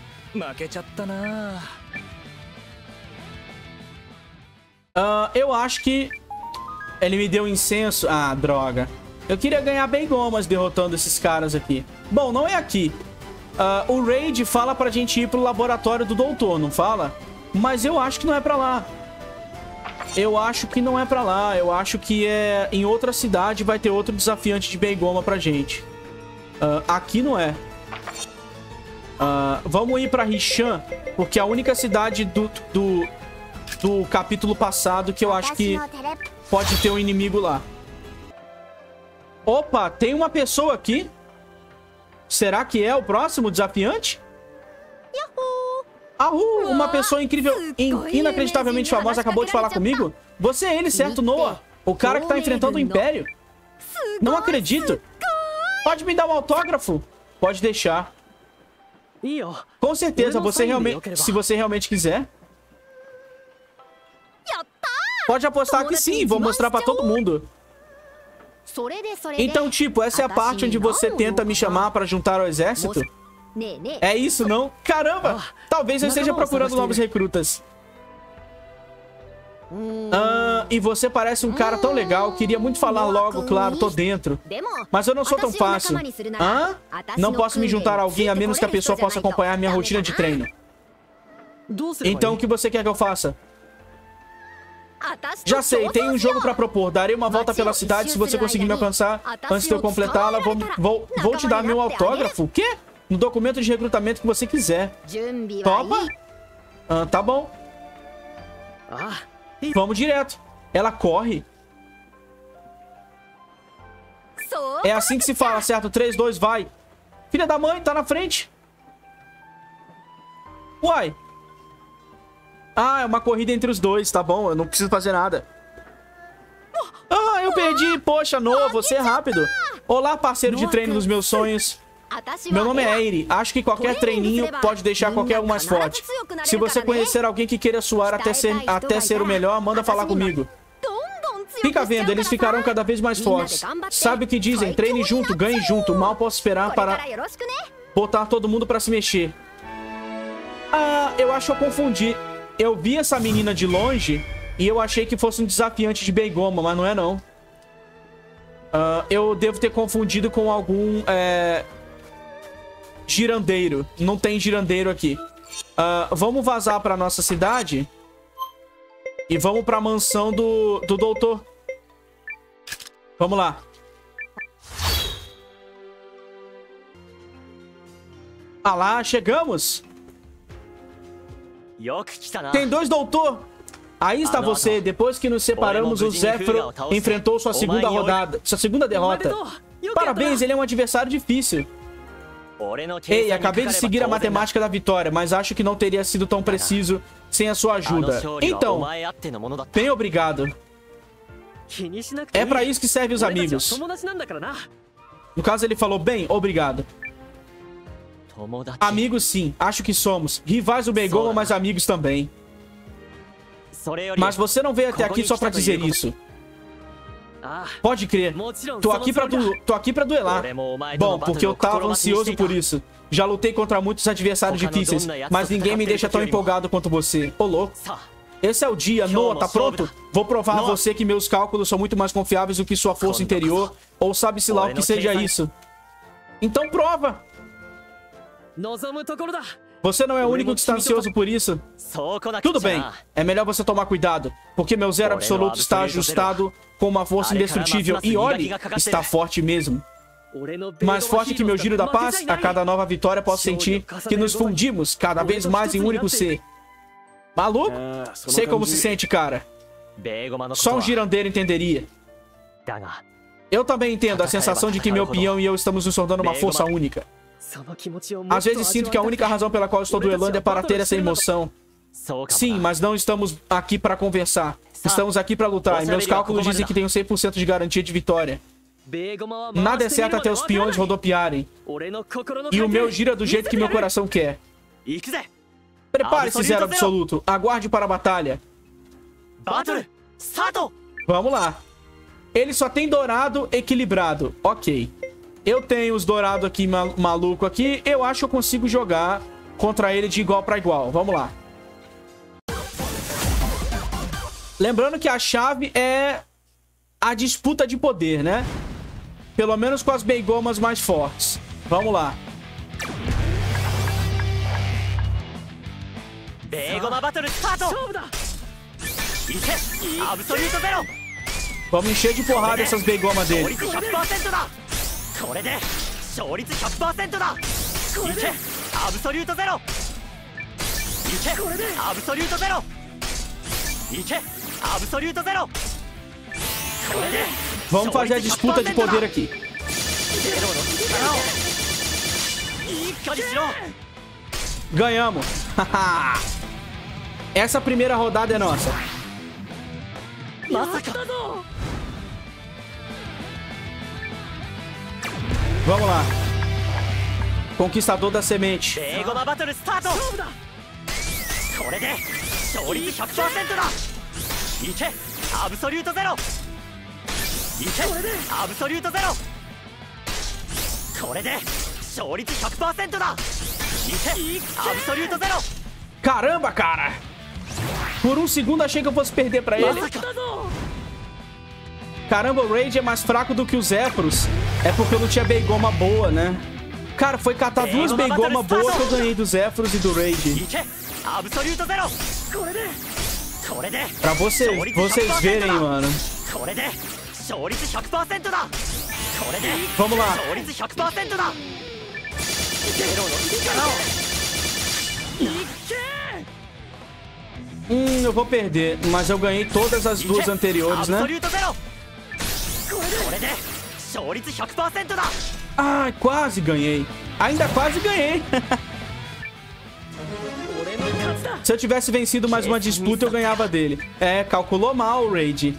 Uh, eu acho que ele me deu incenso. Ah, droga. Eu queria ganhar Beigomas derrotando esses caras aqui. Bom, não é aqui. Uh, o Raid fala pra gente ir pro laboratório do doutor, não fala? Mas eu acho que não é pra lá. Eu acho que não é pra lá. Eu acho que é em outra cidade vai ter outro desafiante de Beigoma pra gente. Uh, aqui não é. Uh, vamos ir pra Rishan, porque é a única cidade do, do, do capítulo passado que eu acho que pode ter um inimigo lá. Opa, tem uma pessoa aqui. Será que é o próximo desafiante? Ahul! Uma pessoa incrível, in, inacreditavelmente famosa acabou de falar comigo. Você é ele, certo, Noah? O cara que tá enfrentando o Império. Não acredito. Pode me dar um autógrafo? Pode deixar. Com certeza, você realmente, se você realmente quiser. Pode apostar que sim, vou mostrar pra todo mundo. Então, tipo, essa é a parte onde você tenta me chamar pra juntar ao exército? É isso, não? Caramba! Talvez eu esteja procurando novos recrutas. Ah, e você parece um cara tão legal. Queria muito falar logo, claro, tô dentro. Mas eu não sou tão fácil. Hã? Não posso me juntar a alguém a menos que a pessoa possa acompanhar minha rotina de treino. Então, o que você quer que eu faça? Já sei, tem um jogo pra propor. Darei uma volta pela cidade se você conseguir me alcançar antes de eu completá-la. Vou, vou, vou te dar meu autógrafo. O quê? No documento de recrutamento que você quiser. Topa? Ah, tá bom. Vamos direto. Ela corre. É assim que se fala, certo? três, dois, vai. Filha da mãe, tá na frente. Uai. Ah, é uma corrida entre os dois, tá bom. Eu não preciso fazer nada. Ah, eu perdi. Poxa, Noah, você é rápido. Olá, parceiro de treino dos meus sonhos. Meu nome é Eiri. Acho que qualquer treininho pode deixar qualquer um mais forte. Se você conhecer alguém que queira suar até ser, até ser o melhor, manda falar comigo. Fica vendo, eles ficarão cada vez mais fortes. Sabe o que dizem? Treine junto, ganhe junto. Mal posso esperar para botar todo mundo pra se mexer. Ah, eu acho que eu confundi. Eu vi essa menina de longe e eu achei que fosse um desafiante de Beigoma, mas não é não. Uh, eu devo ter confundido com algum é... girandeiro. Não tem girandeiro aqui. Uh, vamos vazar pra nossa cidade e vamos pra mansão do, do doutor. Vamos lá. Ah lá, chegamos. Tem dois, doutor. Aí está você. Depois que nos separamos, o Zephyro enfrentou sua segunda rodada. Sua segunda derrota. Parabéns, ele é um adversário difícil. Ei, acabei de seguir a matemática da vitória, mas acho que não teria sido tão preciso sem a sua ajuda. Então, bem obrigado. É pra isso que servem os amigos. No caso, ele falou, bem, obrigado. Amigos sim, acho que somos. Rivais do Beigoma, mas amigos também. Mas você não veio até aqui só pra dizer isso. Pode crer. Tô aqui pra, du tô aqui pra duelar. Bom, porque eu tava ansioso por isso. Já lutei contra muitos adversários difíceis, mas ninguém me deixa tão empolgado quanto você. Ô, louco. Esse é o dia. Noah, tá pronto? Vou provar a você que meus cálculos são muito mais confiáveis do que sua força interior. Ou sabe-se lá o que seja isso. Então prova. Você não é o único que está ansioso por isso? Tudo bem. É melhor você tomar cuidado, porque meu zero absoluto está ajustado com uma força indestrutível. E olhe, está forte mesmo. Mais forte que meu giro da paz, a cada nova vitória posso sentir que nos fundimos cada vez mais em um único ser. Maluco? Sei como se sente, cara. Só um girandeiro entenderia. Eu também entendo a sensação de que meu peão e eu estamos nos tornando uma força única. Às vezes sinto que a única razão pela qual estou duelando é para ter essa emoção. Sim, mas não estamos aqui para conversar. Estamos aqui para lutar e meus cálculos dizem que tenho cem por cento de garantia de vitória. Nada é certo até os peões rodopiarem. E o meu gira do jeito que meu coração quer. Prepare-se, zero absoluto. Aguarde para a batalha. Sato! Vamos lá. Ele só tem dourado equilibrado. Ok. Eu tenho os dourados aqui, mal maluco aqui. Eu acho que eu consigo jogar contra ele de igual pra igual. Vamos lá. Lembrando que a chave é a disputa de poder, né? Pelo menos com as Beigomas mais fortes. Vamos lá. Beigoma Battle Start! Absolute Zero! Vamos encher de porrada essas Beigomas dele. Vamos fazer a disputa de poder aqui. Ganhamos. Essa primeira rodada é nossa. Vamos lá. Conquistador da semente. Caramba, cara! Por um segundo achei que eu fosse perder pra ele. Caramba, o Raid é mais fraco do que os Zephyros. É porque eu não tinha Beigoma boa, né? Cara, foi catar duas Beigoma boas que eu ganhei dos Zephyros e do Raid. Pra você, vocês verem, mano. Vamos lá. Hum, eu vou perder. Mas eu ganhei todas as duas anteriores, né? Ah, quase ganhei. Ainda quase ganhei. Se eu tivesse vencido mais uma disputa, eu ganhava dele. É, calculou mal o Raid.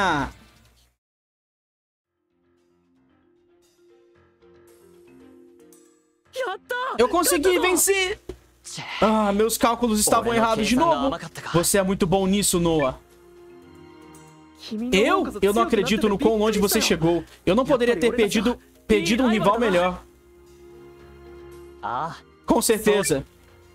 Eu consegui vencer! Ah, meus cálculos estavam errados de novo. Você é muito bom nisso, Noah. Eu? Eu não acredito no quão longe você chegou. Eu não poderia ter perdido, perdido um rival melhor. Com certeza.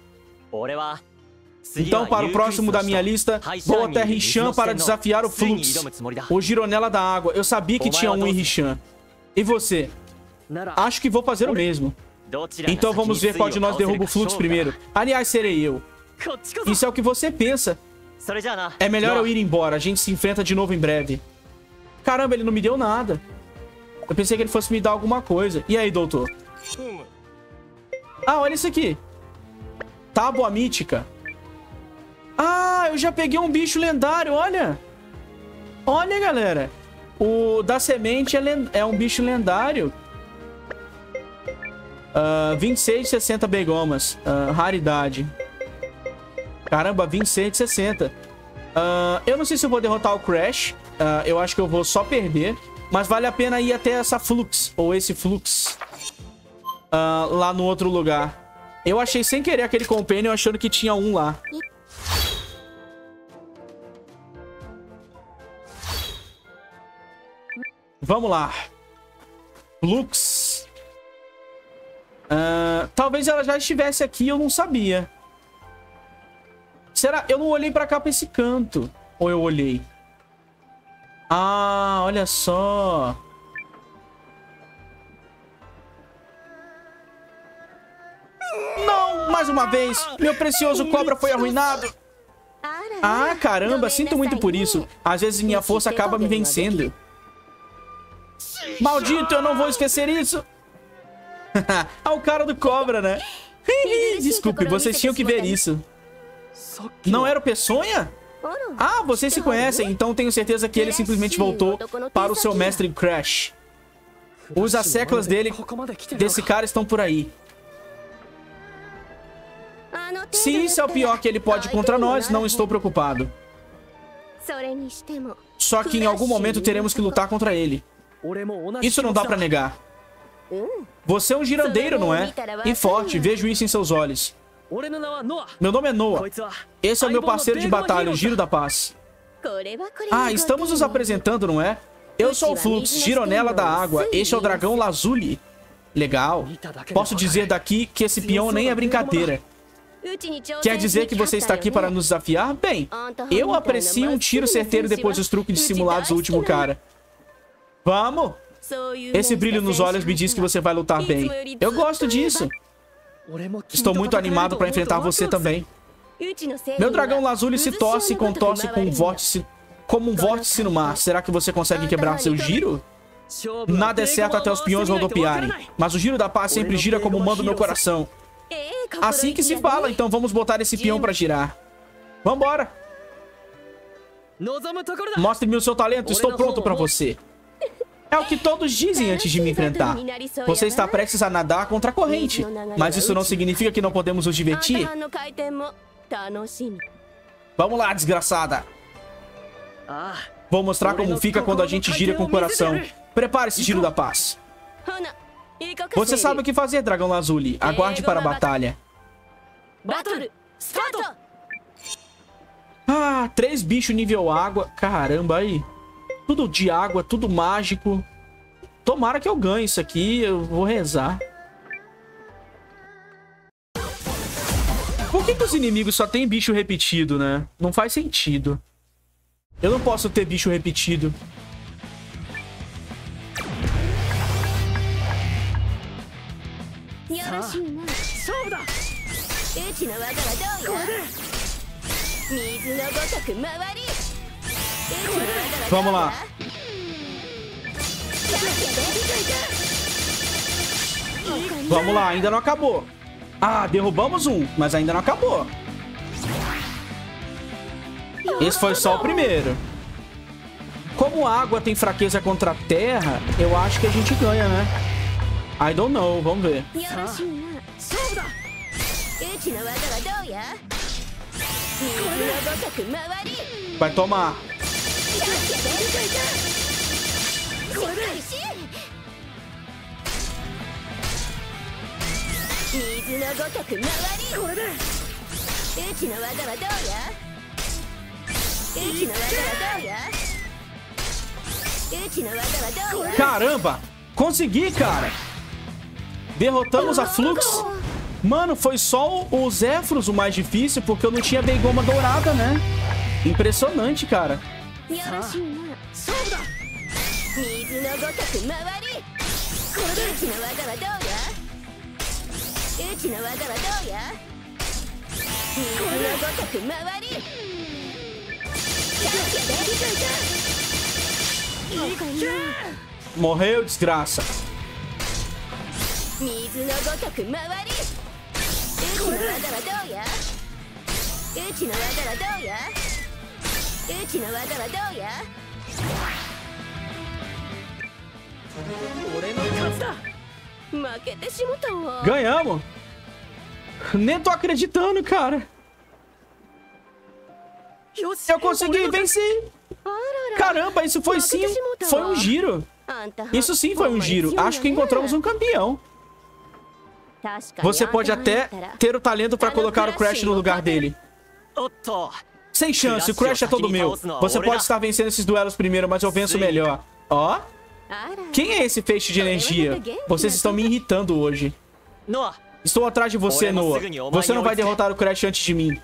Então, para o próximo da minha lista, vou até Rishan para desafiar o Flux, o Gironella da Água. Eu sabia que tinha um em Rishan. E você? Acho que vou fazer o mesmo. Então vamos ver qual de nós derruba o Flux primeiro. Aliás, serei eu. Isso é o que você pensa. É melhor eu ir embora. A gente se enfrenta de novo em breve. Caramba, ele não me deu nada. Eu pensei que ele fosse me dar alguma coisa. E aí, doutor? Ah, olha isso aqui. Tábua mítica. Ah, eu já peguei um bicho lendário, olha. Olha, galera. O da semente é, é um bicho lendário. Uh, vinte e seis de sessenta Beigomas. Uh, raridade. Caramba, vinte e seis de sessenta. Uh, eu não sei se eu vou derrotar o Crash. Uh, eu acho que eu vou só perder. Mas vale a pena ir até essa Flux. Ou esse Flux. Uh, lá no outro lugar. Eu achei sem querer aquele Companion achando que tinha um lá. Vamos lá. Flux. Uh, talvez ela já estivesse aqui, eu não sabia. Será? Eu não olhei pra cá, pra esse canto. Ou eu olhei? Ah, olha só. Não, mais uma vez. Meu precioso cobra foi arruinado. Ah, caramba, sinto muito por isso. Às vezes minha força acaba me vencendo. Maldito, eu não vou esquecer isso. Ah, o cara do cobra, né? Desculpe, vocês tinham que ver isso. Não era o Peçonha? Ah, vocês se conhecem, então tenho certeza que ele simplesmente voltou para o seu mestre Crash. Os asseclas dele, desse cara, estão por aí. Se isso é o pior que ele pode contra nós, não estou preocupado. Só que em algum momento teremos que lutar contra ele. Isso não dá pra negar. Você é um girandeiro, não é? E forte, vejo isso em seus olhos. Meu nome é Noah. Esse é o meu parceiro de batalha, o Giro da Paz. Ah, estamos nos apresentando, não é? Eu sou o Flux, Gironella da Água. Este é o dragão Lazuli. Legal. Posso dizer daqui que esse peão nem é brincadeira. Quer dizer que você está aqui para nos desafiar? Bem, eu aprecio um tiro certeiro depois dos truques dissimulados do último cara. Vamos! Esse brilho nos olhos me diz que você vai lutar bem. Eu gosto disso. Estou muito animado para enfrentar você também. Meu dragão Lazuli se torce e contorce com um vórtice, como um vórtice no mar. Será que você consegue quebrar seu giro? Nada é certo até os peões rodopiarem. Mas o giro da paz sempre gira como manda o meu coração. Assim que se fala, então vamos botar esse peão pra girar. Vambora. Mostre-me o seu talento, estou pronto pra você. É o que todos dizem antes de me enfrentar. Você está prestes a nadar contra a corrente. Mas isso não significa que não podemos nos divertir. Vamos lá, desgraçada. Vou mostrar como fica quando a gente gira com o coração. Prepare esse giro da paz. Você sabe o que fazer, dragão Lazuli. Aguarde para a batalha. Ah, três bichos nível água. Caramba, aí. Tudo de água, tudo mágico. Tomara que eu ganhe isso aqui. Eu vou rezar. Por que que os inimigos só tem bicho repetido, né? Não faz sentido. Eu não posso ter bicho repetido. Vamos lá. Vamos lá, ainda não acabou. Ah, derrubamos um, mas ainda não acabou. Esse foi só o primeiro. Como a água tem fraqueza contra a terra, eu acho que a gente ganha, né? I don't know, vamos ver. Vai tomar. Caramba! Consegui, cara! Derrotamos a Flux. Mano, foi só o Zefros o mais difícil, porque eu não tinha Beigoma dourada, né? Impressionante, cara. Morreu, desgraça. Ganhamos. Nem tô acreditando, cara. Eu consegui vencer. Caramba, isso foi sim. Foi um giro. Isso sim foi um giro. Acho que encontramos um campeão. Você pode até ter o talento para colocar o Crash no lugar dele. Sem chance, o Crash é todo meu. Você pode estar vencendo esses duelos primeiro, mas eu venço melhor. Ó. Quem é esse feixe de energia? Vocês estão me irritando hoje. Estou atrás de você, Noah. Você não vai derrotar o Crash antes de mim.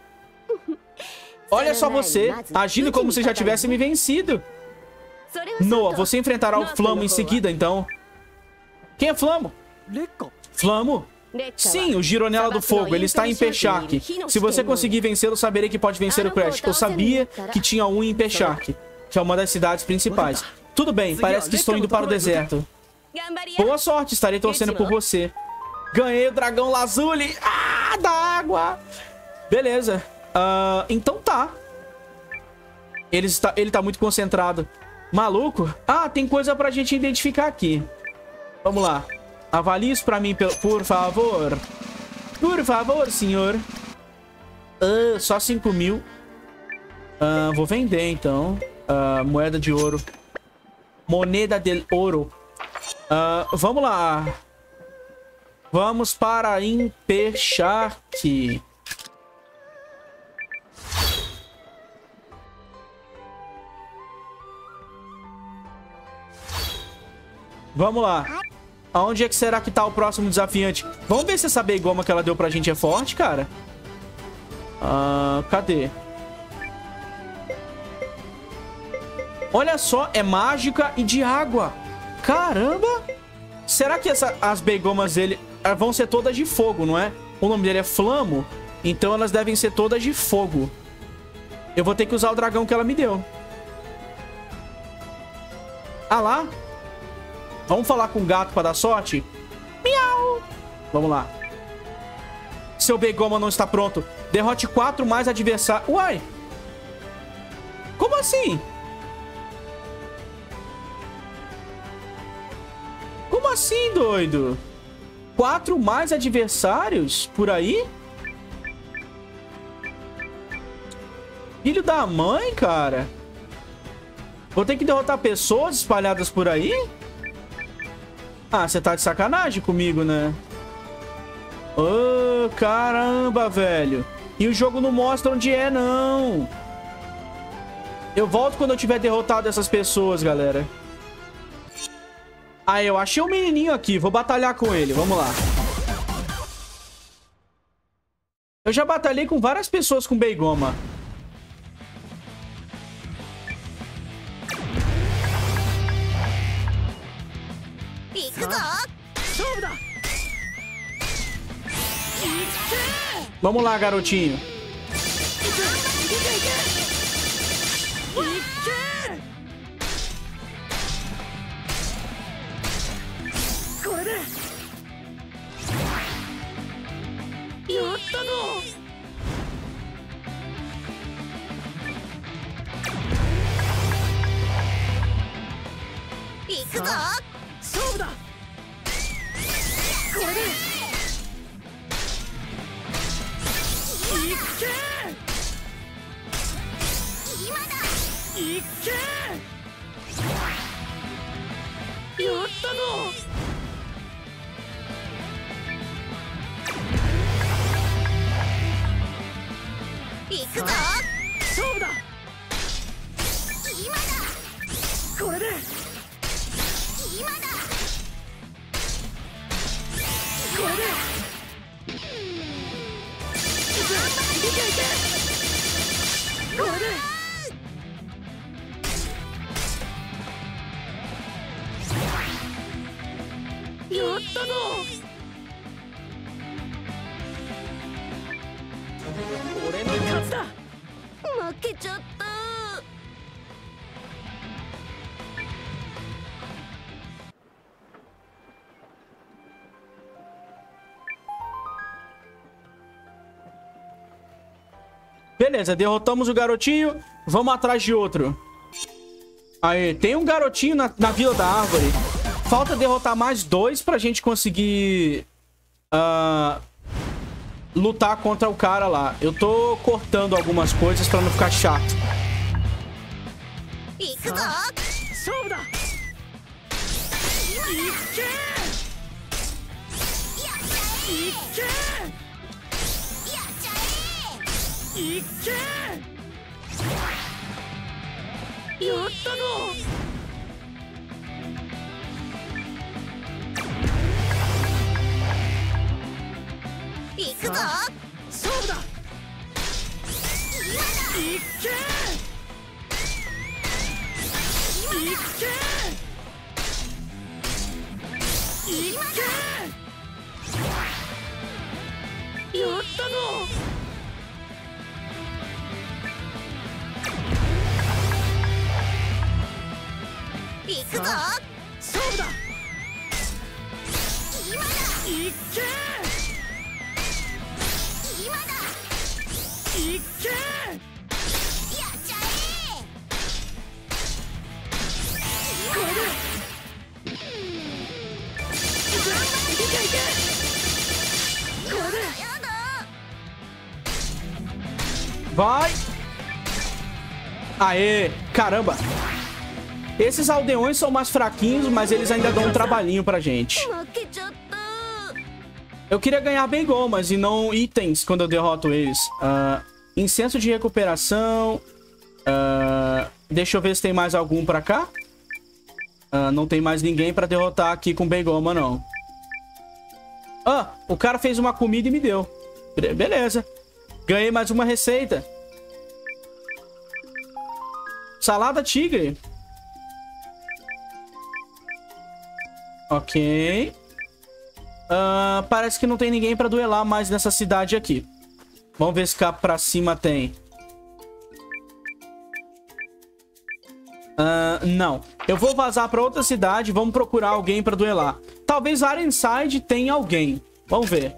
Olha só você, agindo como se já tivesse me vencido. Noah, você enfrentará o Flamo em seguida, então. Quem é Flamo? Flamo? Sim, o Gironella do Fogo. Ele está em Pechak. Se você conseguir vencê-lo, saberei que pode vencer o Crash. Eu sabia que tinha um em Pechak, que é uma das cidades principais. Tudo bem, parece que estou indo para o deserto. Boa sorte, estarei torcendo por você. Ganhei o dragão Lazuli. Ah, da água. Beleza. Uh, então tá. Ele está, ele tá muito concentrado. Maluco? Ah, tem coisa pra gente identificar aqui. Vamos lá. Avalie isso pra mim, por favor. Por favor, senhor. Uh, só cinco mil. Uh, vou vender, então. Uh, moeda de ouro. Moneda de ouro. Uh, vamos lá. Vamos para Impechak. Vamos lá. Aonde é que será que tá o próximo desafiante? Vamos ver se essa Beigoma que ela deu pra gente é forte, cara. Ah, cadê? Olha só, é mágica e de água. Caramba! Será que essa, as Beigomas dele vão ser todas de fogo, não é? O nome dele é Flamo. Então elas devem ser todas de fogo. Eu vou ter que usar o dragão que ela me deu. Ah lá. Vamos falar com o gato pra dar sorte? Miau. Vamos lá. Seu Beigoma não está pronto. Derrote quatro mais adversários. Uai. Como assim? Como assim, doido? Quatro mais adversários por aí? Filho da mãe, cara. Vou ter que derrotar pessoas espalhadas por aí? Ah, você tá de sacanagem comigo, né? Oh, caramba, velho. E o jogo não mostra onde é, não. Eu volto quando eu tiver derrotado essas pessoas, galera. Ah, eu achei um menininho aqui. Vou batalhar com ele. Vamos lá. Eu já batalhei com várias pessoas com Beigoma. Vamos lá, garotinho. Beleza, derrotamos o garotinho. Vamos atrás de outro. Aí, tem um garotinho na, na Vila da Árvore. Falta derrotar mais dois pra gente conseguir uh, lutar contra o cara lá. Eu tô cortando algumas coisas pra não ficar chato. Vai! Aê! Caramba! Esses aldeões são mais fraquinhos, mas eles ainda dão um trabalhinho pra gente. Eu queria ganhar Beigomas e não itens quando eu derroto eles. Uh, incenso de recuperação. Uh, deixa eu ver se tem mais algum pra cá. Uh, não tem mais ninguém pra derrotar aqui com Beigoma, não. Ah, o cara fez uma comida e me deu. Be- beleza. Ganhei mais uma receita. Salada tigre. Ok. Uh, parece que não tem ninguém pra duelar mais nessa cidade aqui. Vamos ver se cá pra cima tem. Uh, não. Eu vou vazar pra outra cidade. Vamos procurar alguém pra duelar. Talvez Ironside tenha alguém. Vamos ver.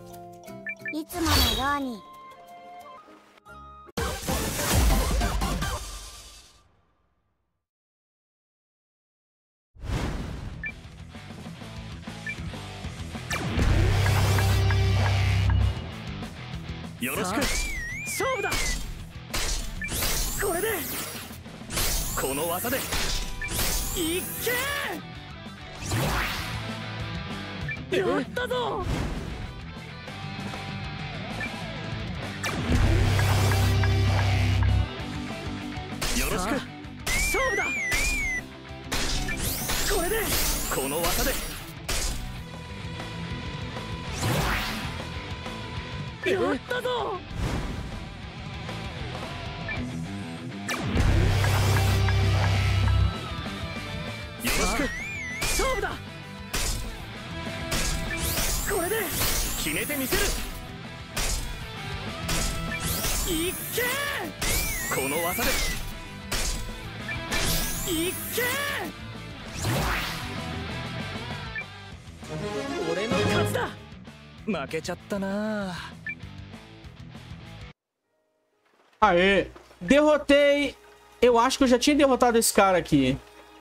Aê, derrotei. Eu acho que eu já tinha derrotado esse cara aqui.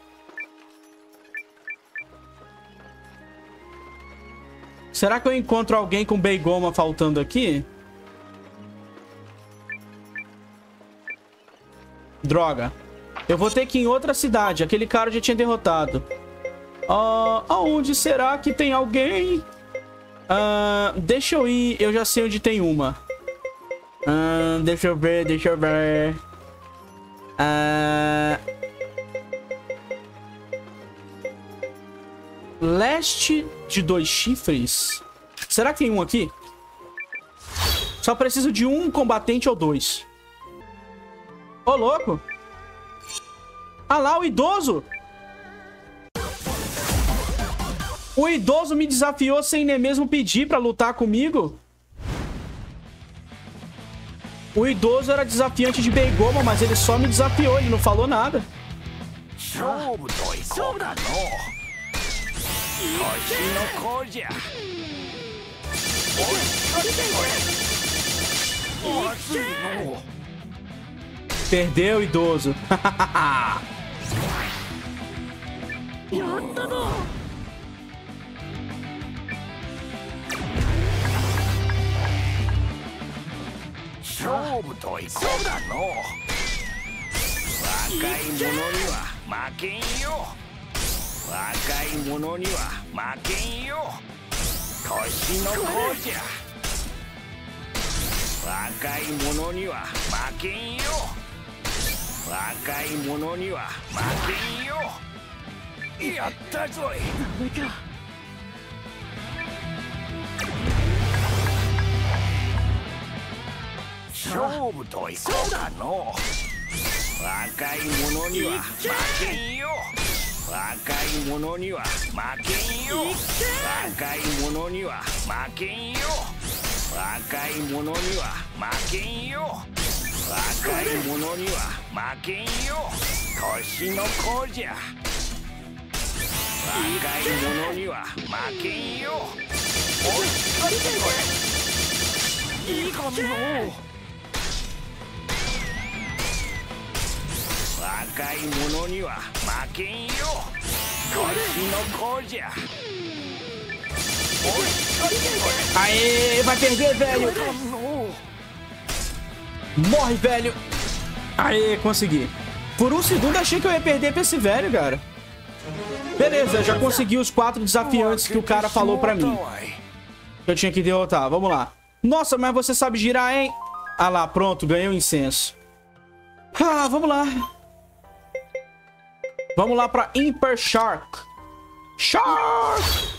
Será que eu encontro alguém com Beigoma faltando aqui? Droga. Eu vou ter que ir em outra cidade. Aquele cara eu já tinha derrotado. Uh, aonde será que tem alguém? Uh, deixa eu ir. Eu já sei onde tem uma. Uh, deixa eu ver, deixa eu ver. Uh... Leste de dois chifres. Será que tem um aqui? Só preciso de um combatente ou dois. Ô, louco. Ah lá, o idoso. O idoso me desafiou sem nem mesmo pedir pra lutar comigo. O idoso era desafiante de Beigoma, mas ele só me desafiou, ele não falou nada. Perdeu, idoso. Aê, vai perder, velho. Morre, velho. Aê, consegui. Por um segundo achei que eu ia perder pra esse velho, cara. Beleza, já consegui os quatro desafiantes que o cara falou pra mim. Que eu tinha que derrotar. Vamos lá. Nossa, mas você sabe girar, hein? Ah lá, pronto, ganhei o incenso. Ah, vamos lá. Vamos lá pra Imper Shark. Shark!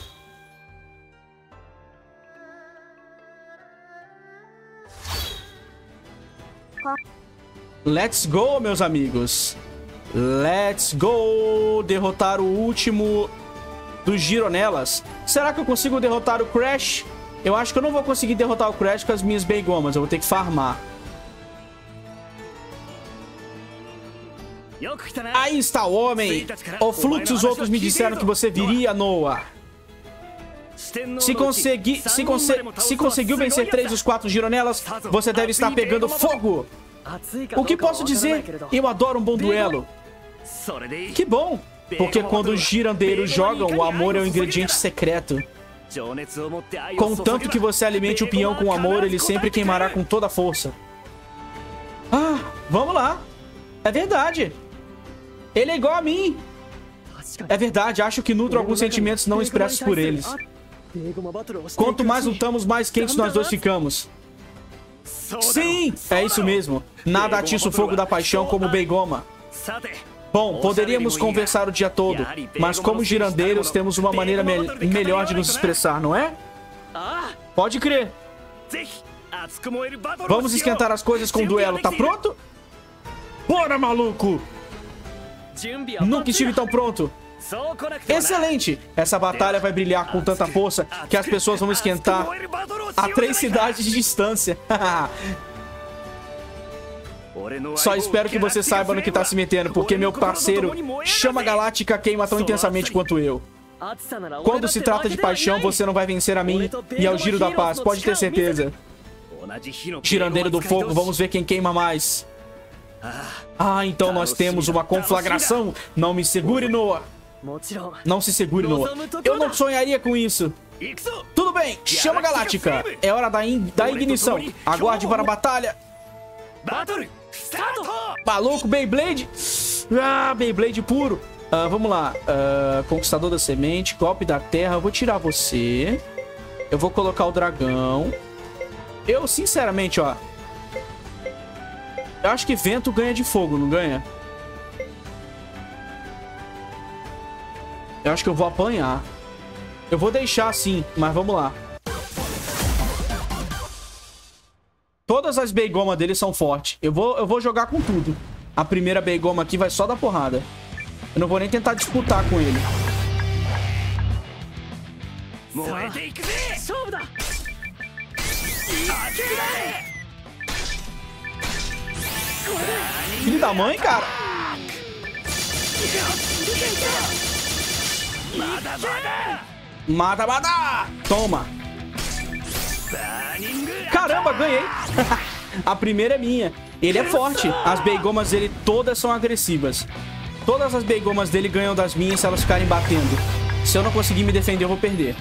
Let's go, meus amigos. Let's go. Derrotar o último dos Gironelas. Será que eu consigo derrotar o Crash? Eu acho que eu não vou conseguir derrotar o Crash com as minhas Beigomas. Eu vou ter que farmar. Aí está o homem. O Fluxo e os outros me disseram que você viria, Noah. Se, consegui, se, conse se conseguiu vencer três dos quatro Gironelas, você deve estar pegando fogo. O que posso dizer? Eu adoro um bom duelo. Que bom, porque quando os girandeiros jogam, o amor é um ingrediente secreto. Contanto que você alimente o peão com amor, ele sempre queimará com toda a força. Ah, vamos lá. É verdade. Ele é igual a mim. É verdade, acho que nutro alguns sentimentos não expressos por eles. Quanto mais lutamos, mais quentes nós dois ficamos. Sim, é isso mesmo. Nada atiça o fogo da paixão como Beigoma. Bom, poderíamos conversar o dia todo, mas como girandeiros temos uma maneira me melhor de nos expressar, não é? Pode crer. Vamos esquentar as coisas com o duelo, tá pronto? Bora, maluco! Nunca estive tão pronto. Excelente! Essa batalha vai brilhar com tanta força que as pessoas vão esquentar a três cidades de distância. Só espero que você saiba no que tá se metendo, porque meu parceiro Chama Galáctica queima tão intensamente quanto eu. Quando se trata de paixão, você não vai vencer a mim e ao Giro da Paz, pode ter certeza. Girandeiro do Fogo, vamos ver quem queima mais. Ah, então nós temos uma conflagração. Não me segure, Noah. Não se segure, Noah. Eu não sonharia com isso. Tudo bem, Chama Galáctica. É hora da, in da ignição. Aguarde para a batalha. Maluco, Beyblade. Ah, Beyblade puro. Ah, vamos lá. Ah, Conquistador da Semente, Golpe da Terra. Eu vou tirar você. Eu vou colocar o dragão. Eu, sinceramente, ó. Eu acho que vento ganha de fogo, não ganha? Eu acho que eu vou apanhar. Eu vou deixar assim, mas vamos lá. Todas as Beigoma dele são fortes. Eu vou, eu vou jogar com tudo. A primeira Beigoma aqui vai só dar porrada. Eu não vou nem tentar disputar com ele. Filho da mãe, cara. Mata, mata. Toma. Caramba, ganhei. A primeira é minha. Ele é forte. As Beigomas dele todas são agressivas. Todas as Beigomas dele ganham das minhas se elas ficarem batendo. Se eu não conseguir me defender, eu vou perder.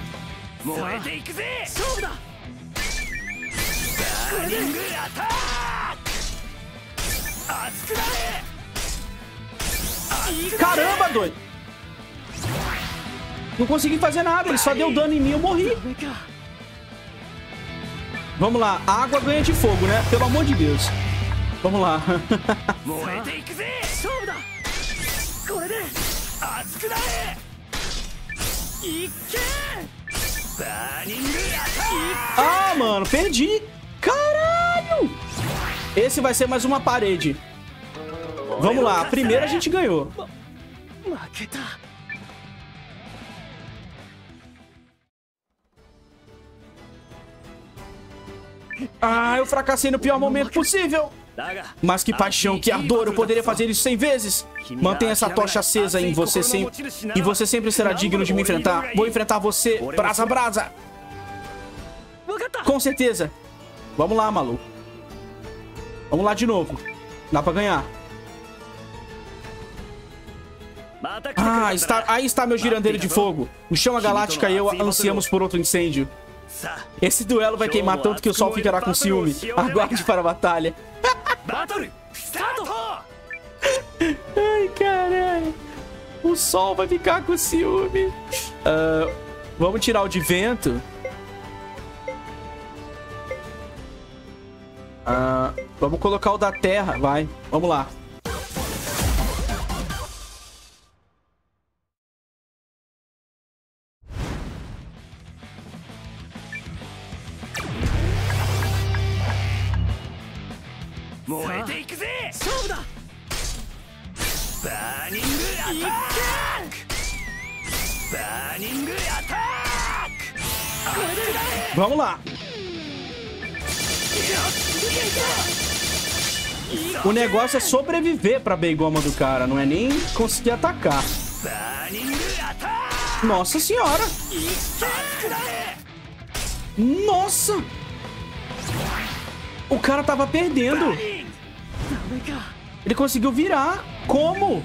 Caramba, doido. Não consegui fazer nada. Ele só deu dano em mim e eu morri. Vamos lá. A água ganha de fogo, né? Pelo amor de Deus. Vamos lá. Ah, mano. Perdi. Caralho. Esse vai ser mais uma parede. Vamos lá. A primeira a gente ganhou. Ah, eu fracassei no pior momento possível. Mas que paixão, que ardor, eu poderia fazer isso cem vezes. Mantenha essa tocha acesa em você sempre. E você sempre será digno de me enfrentar. Vou enfrentar você, brasa, brasa. Com certeza. Vamos lá, maluco. Vamos lá de novo. Dá pra ganhar. Ah, está, aí está meu girandeiro de fogo. O Chama Galáctica e eu ansiamos por outro incêndio. Esse duelo vai queimar tanto que o sol ficará com ciúme. Aguarde para a batalha. Ai, caralho. O sol vai ficar com ciúme. Uh, vamos tirar o de vento. Uh, vamos colocar o da terra, vai. Vamos lá. Vamos lá. O negócio é sobreviver pra Beigoma do cara, não é nem conseguir atacar. Nossa senhora! Nossa! O cara tava perdendo. Ele conseguiu virar. Como?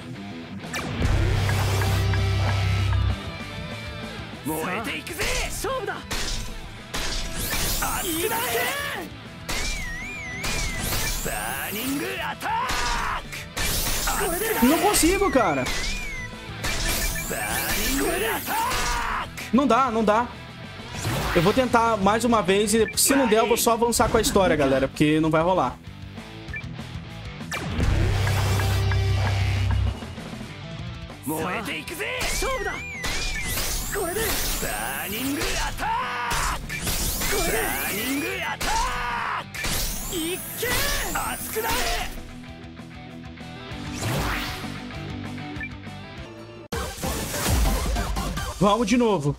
Não consigo, cara. Não dá, não dá. Eu vou tentar mais uma vez e se não der eu vou só avançar com a história, galera, porque não vai rolar. Vamos de novo.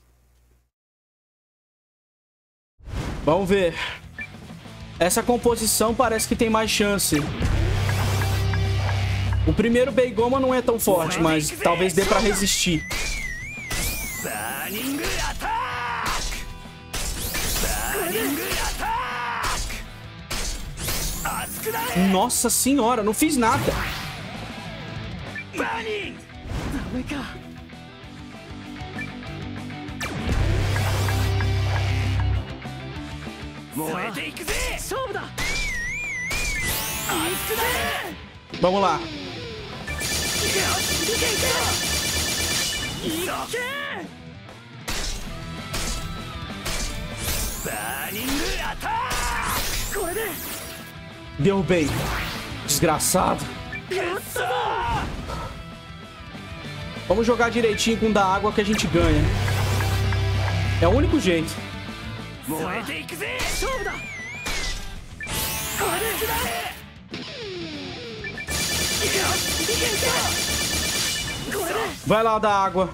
Vamos ver. Essa composição parece que tem mais chance. O primeiro Beigoma não é tão forte, mas talvez dê pra resistir. Nossa senhora, não fiz nada. Vamos lá. Derrubei. Desgraçado. Vamos jogar direitinho com da água que a gente ganha. É o único jeito. Vai lá da água.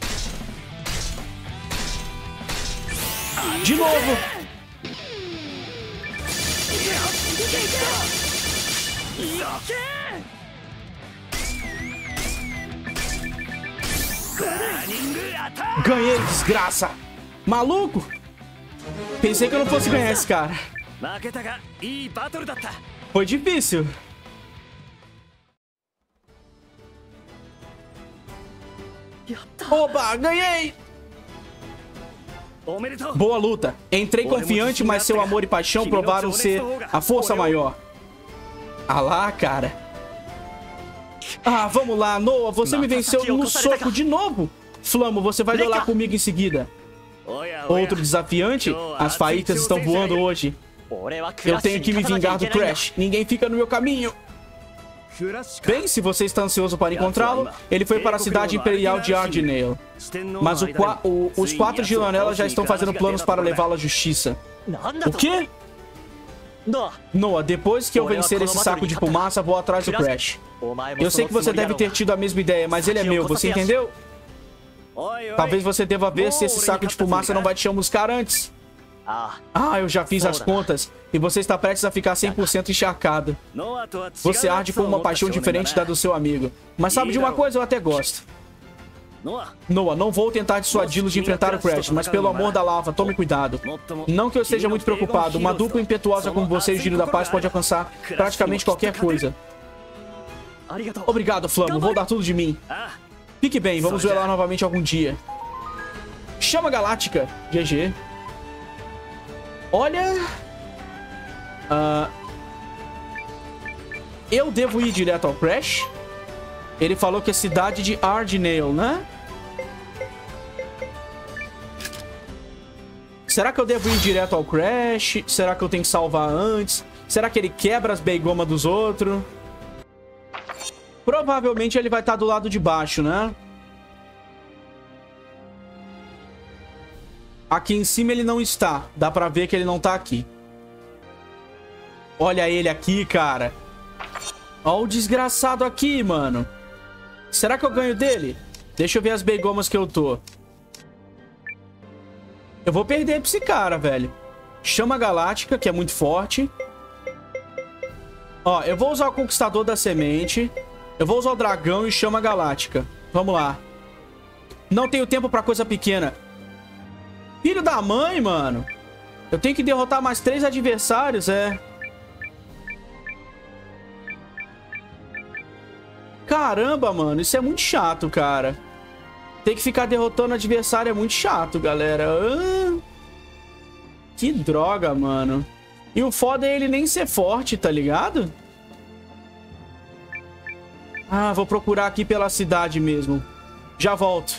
De novo. Ganhei, desgraça. Maluco. Pensei que eu não fosse ganhar esse cara. Foi difícil. Oba, ganhei! Boa luta. Entrei confiante, mas seu amor e paixão provaram ser a força maior. Ah lá, cara. Ah, vamos lá, Noah. Você me venceu no soco de novo. Flamo, você vai duelar comigo em seguida. Outro desafiante? As faíscas estão voando hoje. Eu tenho que me vingar do Crash. Ninguém fica no meu caminho. Bem, se você está ansioso para encontrá-lo, ele foi para a cidade imperial de Ardnail. Mas o qua o, os quatro Gilonella já estão fazendo planos para levá-lo à justiça. O quê? Noah, depois que eu vencer esse saco de fumaça, vou atrás do Crash. Eu sei que você deve ter tido a mesma ideia, mas ele é meu, você entendeu? Talvez você deva ver se esse saco de fumaça não vai te chamuscar antes. Ah, eu já fiz as contas. E você está prestes a ficar cem por cento encharcado. Você arde com uma paixão diferente da do seu amigo. Mas sabe de uma coisa? Eu até gosto. Noah, não vou tentar dissuadi-lo de enfrentar o Crash, mas pelo amor da lava, tome cuidado. Não que eu esteja muito preocupado. Uma dupla impetuosa como você e o Giro da Paz pode alcançar praticamente qualquer coisa. Obrigado, Flamo. Vou dar tudo de mim. Fique bem, vamos duelar novamente algum dia. Chama Galáctica. G G. Olha... Uh, eu devo ir direto ao Crash? Ele falou que é cidade de Ardnail, né? Será que eu devo ir direto ao Crash? Será que eu tenho que salvar antes? Será que ele quebra as Beigoma dos outros? Provavelmente ele vai estar do lado de baixo, né? Aqui em cima ele não está. Dá pra ver que ele não tá aqui. Olha ele aqui, cara. Olha o desgraçado aqui, mano. Será que eu ganho dele? Deixa eu ver as Beigomas que eu tô. Eu vou perder pra esse cara, velho. Chama Galáctica, que é muito forte. Ó, eu vou usar o Conquistador da Semente. Eu vou usar o Dragão e Chama Galáctica. Vamos lá. Não tenho tempo pra coisa pequena. Filho da mãe, mano. Eu tenho que derrotar mais três adversários, é. Caramba, mano. Isso é muito chato, cara. Tem que ficar derrotando adversário é muito chato, galera. Ah, que droga, mano. E o foda é ele nem ser forte, tá ligado? Ah, vou procurar aqui pela cidade mesmo. Já volto.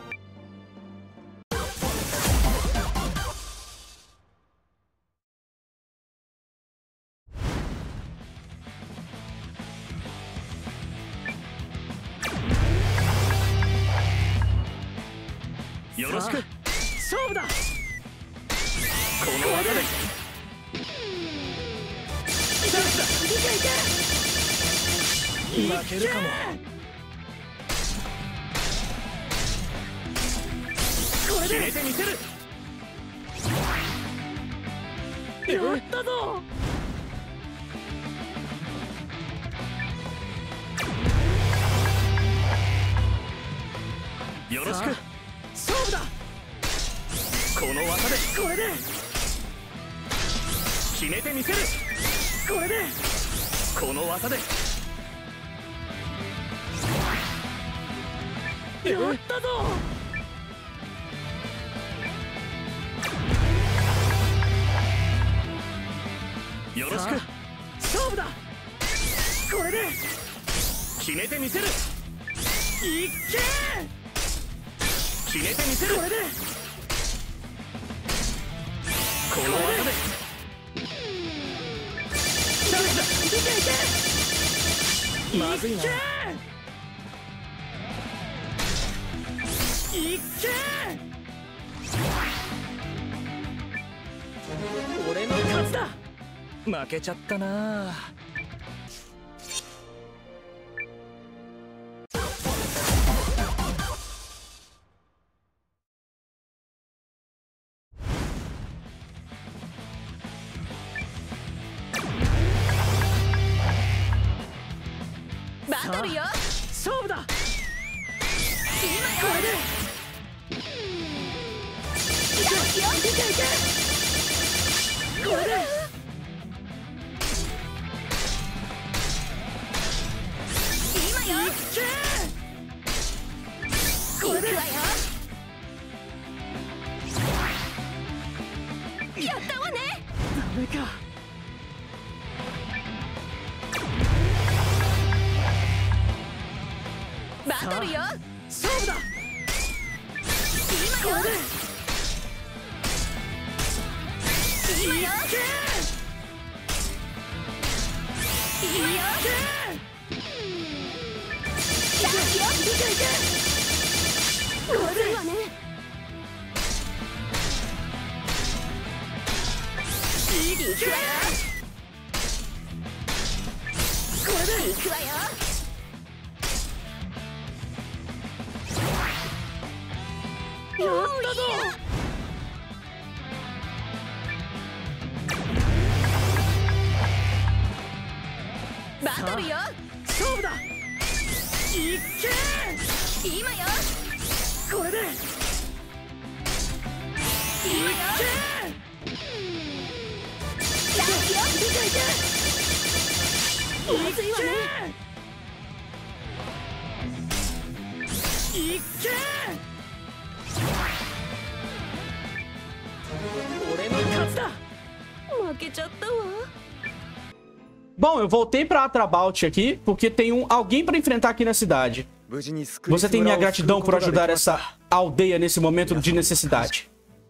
Bom, eu voltei pra Atrabout aqui, porque tem um, alguém pra enfrentar aqui na cidade. Você tem minha gratidão por ajudar essa aldeia nesse momento de necessidade.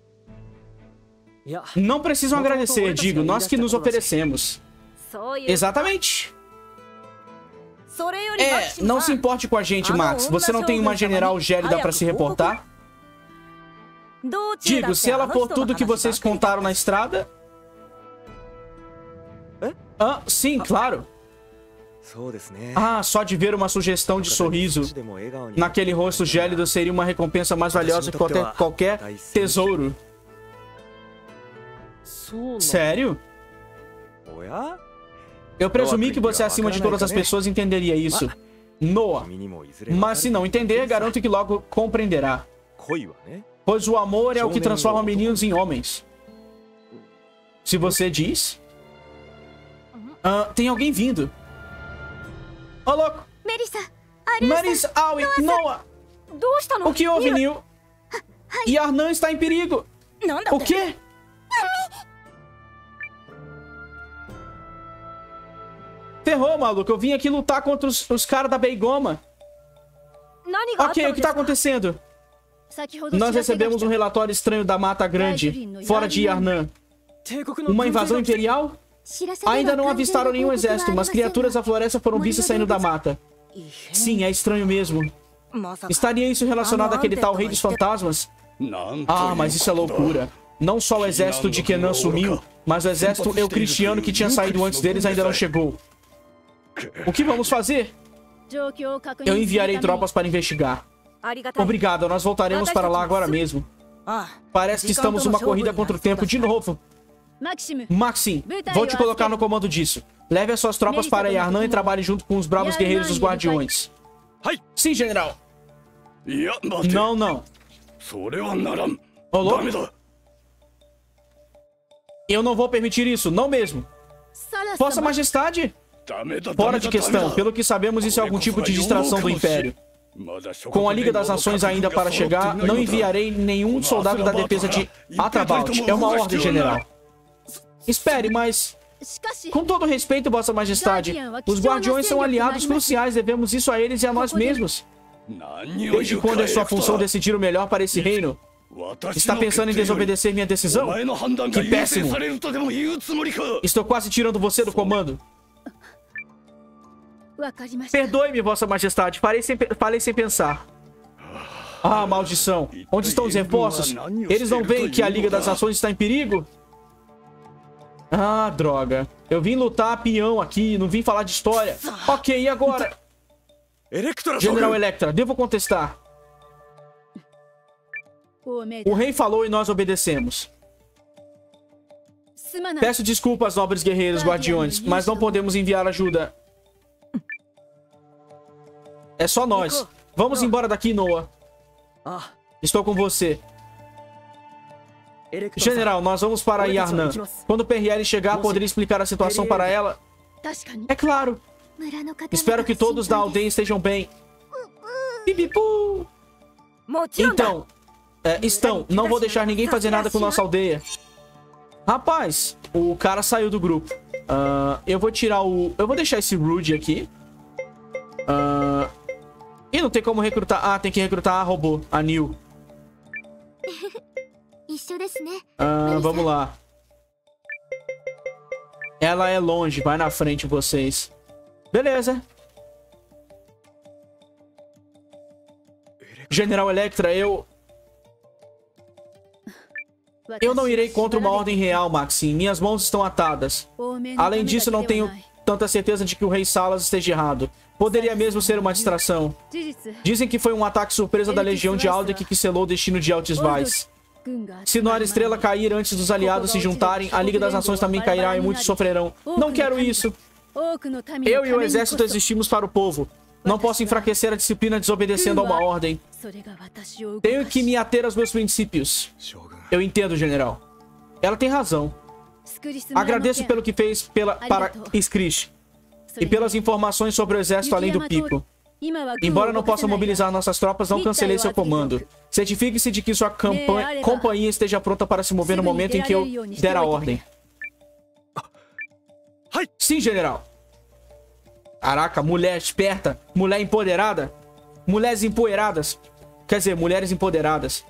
Não precisam agradecer, digo, nós que nos oferecemos. Exatamente. É, não se importe com a gente, Max. Você não tem uma general gélida pra se reportar? Digo, se ela for tudo que vocês contaram na estrada... Ah, sim, claro. Ah, só de ver uma sugestão de sorriso naquele rosto gélido seria uma recompensa mais valiosa que qualquer, qualquer tesouro. Sério? Eu presumi que você, acima de todas as pessoas, entenderia isso. Noah. Mas se não entender, garanto que logo compreenderá. Pois o amor é o que transforma meninos em homens. Se você diz... Ah, tem alguém vindo. Ô, louco! Marisa, Aoi, Noah! O que houve, Neil? Yarnan está em perigo! O quê? Ferrou, maluco. Eu vim aqui lutar contra os, os caras da Beigoma. Ok, o que tá acontecendo? Nós recebemos um relatório estranho da Mata Grande, fora de Yarnan. Uma invasão imperial? Ainda não avistaram nenhum exército, mas criaturas da floresta foram vistas saindo da mata. Sim, é estranho mesmo. Estaria isso relacionado àquele tal Rei dos Fantasmas? Ah, mas isso é loucura. Não só o exército de Kenan sumiu, mas o exército eucristiano que tinha saído antes deles ainda não chegou. O que vamos fazer? Eu enviarei tropas para investigar. Obrigado, nós voltaremos para lá agora mesmo. Parece que estamos numa corrida contra o tempo de novo. Maxim, vou te colocar no comando disso. Leve as suas tropas para Yarnan e trabalhe junto com os bravos guerreiros dos Guardiões. Sim, general. Não, não. Ô, louco. Eu não vou permitir isso, não mesmo. Vossa Majestade? Fora de questão. Pelo que sabemos, isso é algum tipo de distração do Império. Com a Liga das Nações ainda para chegar, não enviarei nenhum soldado da defesa de Atabalt. É uma ordem, general. Espere, mas... Com todo respeito, Vossa Majestade, os Guardiões são aliados cruciais. Devemos isso a eles e a nós mesmos. Desde quando é sua função decidir o melhor para esse reino? Está pensando em desobedecer minha decisão? Que péssimo! Estou quase tirando você do comando. Perdoe-me, Vossa Majestade. Falei sem, falei sem pensar. Ah, maldição. Onde estão os reforços? Eles não veem que a Liga das Nações está em perigo? Ah, droga. Eu vim lutar peão aqui, não vim falar de história. Ok, e agora? General Electra, devo contestar. O rei falou e nós obedecemos. Peço desculpas, nobres guerreiros guardiões, mas não podemos enviar ajuda. É só nós. Vamos embora daqui, Noah. Estou com você. General, nós vamos para Yarnan. Quando P R L chegar, poderia explicar a situação para ela? É claro. Espero que todos da aldeia estejam bem. Pipipu. Então, é, estão. Não vou deixar ninguém fazer nada com nossa aldeia. Rapaz, o cara saiu do grupo. Uh, eu vou tirar o... Eu vou deixar esse Rude aqui. Uh, e não tem como recrutar... Ah, tem que recrutar a robô, a Neil. Uh, vamos lá. Ela é longe, vai na frente vocês. Beleza. General Electra, eu... Eu não irei contra uma ordem real, Maxim. Minhas mãos estão atadas. Além disso, não tenho tanta certeza de que o rei Salas esteja errado. Poderia mesmo ser uma distração. Dizem que foi um ataque surpresa da Legião de Aldeq que selou o destino de Altis Vais. Se Nora Estrela cair antes dos aliados se juntarem, a Liga das Nações também cairá e muitos sofrerão. Não quero isso. Eu e o exército existimos para o povo. Não posso enfraquecer a disciplina desobedecendo a uma ordem. Tenho que me ater aos meus princípios. Eu entendo, general. Ela tem razão. Agradeço pelo que fez pela, para Skrish e pelas informações sobre o exército além do pico. Embora não possa mobilizar nossas tropas, não cancelei seu comando. Certifique-se de que sua companhia esteja pronta para se mover no momento em que eu der a ordem. Sim, general. Caraca, mulher esperta, mulher empoderada, mulheres empoeiradas. Quer dizer, mulheres empoderadas.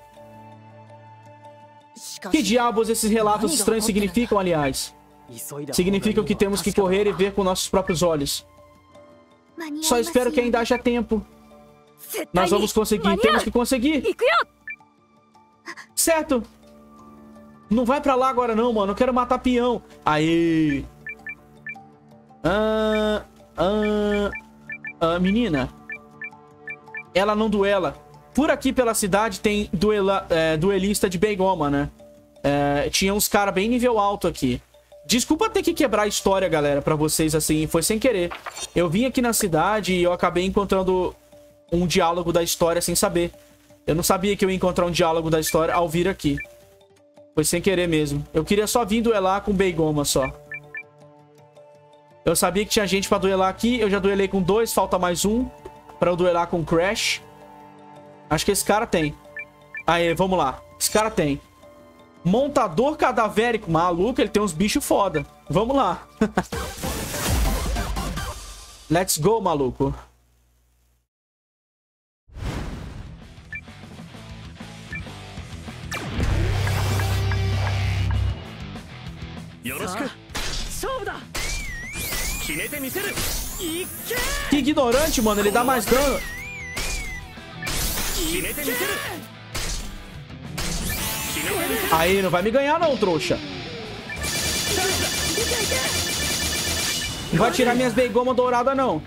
Que diabos esses relatos estranhos significam, aliás? Significam que temos que correr e ver com nossos próprios olhos. Só espero que ainda haja tempo. Nós vamos conseguir, temos que conseguir. Certo. Não vai pra lá agora não, mano. Eu quero matar peão. Aí. Ah, ah, ah, menina. Ela não duela. Por aqui pela cidade tem duela, é, duelista de Beigoma, né? É, tinha uns caras bem nível alto aqui. Desculpa ter que quebrar a história, galera, pra vocês, assim. Foi sem querer. Eu vim aqui na cidade e eu acabei encontrando um diálogo da história sem saber. Eu não sabia que eu ia encontrar um diálogo da história ao vir aqui. Foi sem querer mesmo. Eu queria só vir duelar com Beigoma só. Eu sabia que tinha gente pra duelar aqui. Eu já duelei com dois, falta mais um pra eu duelar com Crash. Acho que esse cara tem. Aí, vamos lá. Esse cara tem. Montador cadavérico. Maluco, ele tem uns bichos foda. Vamos lá. Let's go, maluco. Que ignorante, mano. Ele dá mais dano. Aí, não vai me ganhar não, trouxa. Não vai tirar minhas Beigoma douradas, não.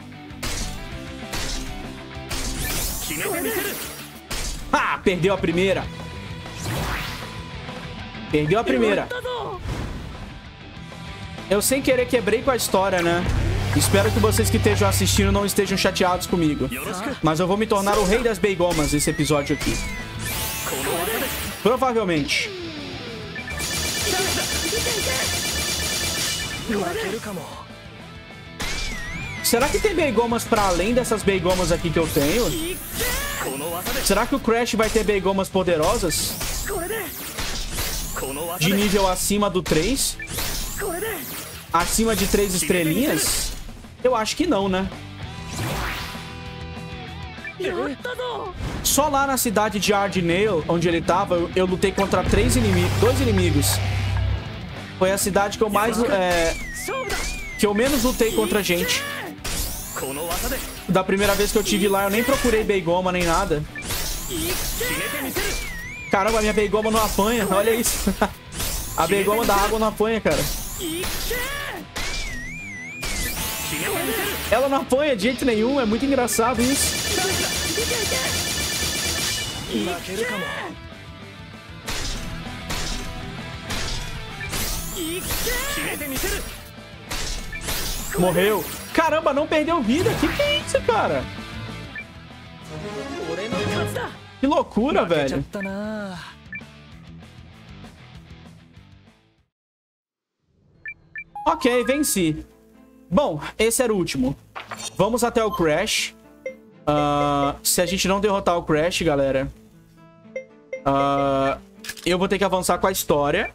Ah, perdeu a primeira. Perdeu a primeira. Eu sem querer quebrei com a história, né? Espero que vocês que estejam assistindo não estejam chateados comigo. Mas eu vou me tornar o rei das Beigomas nesse episódio aqui. Provavelmente. Será que tem Beigomas pra além dessas Beigomas aqui que eu tenho? Será que o Crash vai ter Beigomas poderosas? De nível acima do três? Acima de três estrelinhas? Eu acho que não, né? Só lá na cidade de Ardnail, onde ele tava, eu, eu lutei contra três inimigos, dois inimigos. Foi a cidade que eu mais... É, que eu menos lutei contra gente. Da primeira vez que eu tive lá, eu nem procurei Beigoma nem nada. Caramba, minha Beigoma não apanha, olha isso. A Beigoma da água não apanha, cara. Ela não apanha de jeito nenhum, é muito engraçado isso. Morreu. Caramba, não perdeu vida. Que que é isso, cara? Que loucura, velho. Ok, venci. Bom, esse era o último. Vamos até o Crash. Uh, se a gente não derrotar o Crash, galera, uh, eu vou ter que avançar com a história.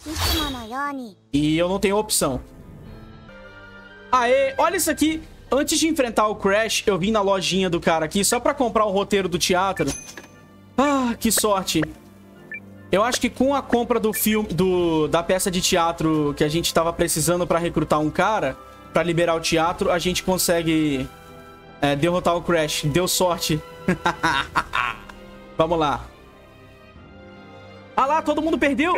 E eu não tenho opção. Aê, olha isso aqui. Antes de enfrentar o Crash, eu vim na lojinha do cara aqui só pra comprar o roteiro do teatro. Ah, que sorte. Eu acho que com a compra do filme, do, da peça de teatro que a gente tava precisando pra recrutar um cara, pra liberar o teatro, a gente consegue é, derrotar o Crash. Deu sorte. Vamos lá. Ah lá, todo mundo perdeu.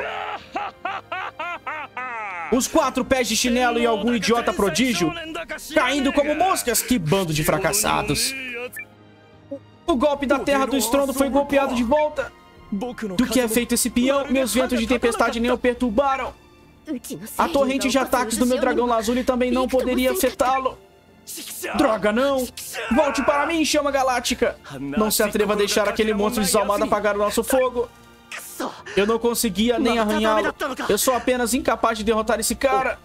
Os quatro pés de chinelo e algum idiota prodígio caindo como moscas. Que bando de fracassados. O golpe da terra do estrondo foi golpeado de volta. Do que é feito esse peão, meus ventos de tempestade nem o perturbaram. A torrente de ataques do meu dragão lazuli também não poderia afetá-lo. Droga, não! Volte para mim, chama galáctica! Não se atreva a deixar aquele monstro desalmado apagar o nosso fogo. Eu não conseguia nem arranhá-lo. Eu sou apenas incapaz de derrotar esse cara.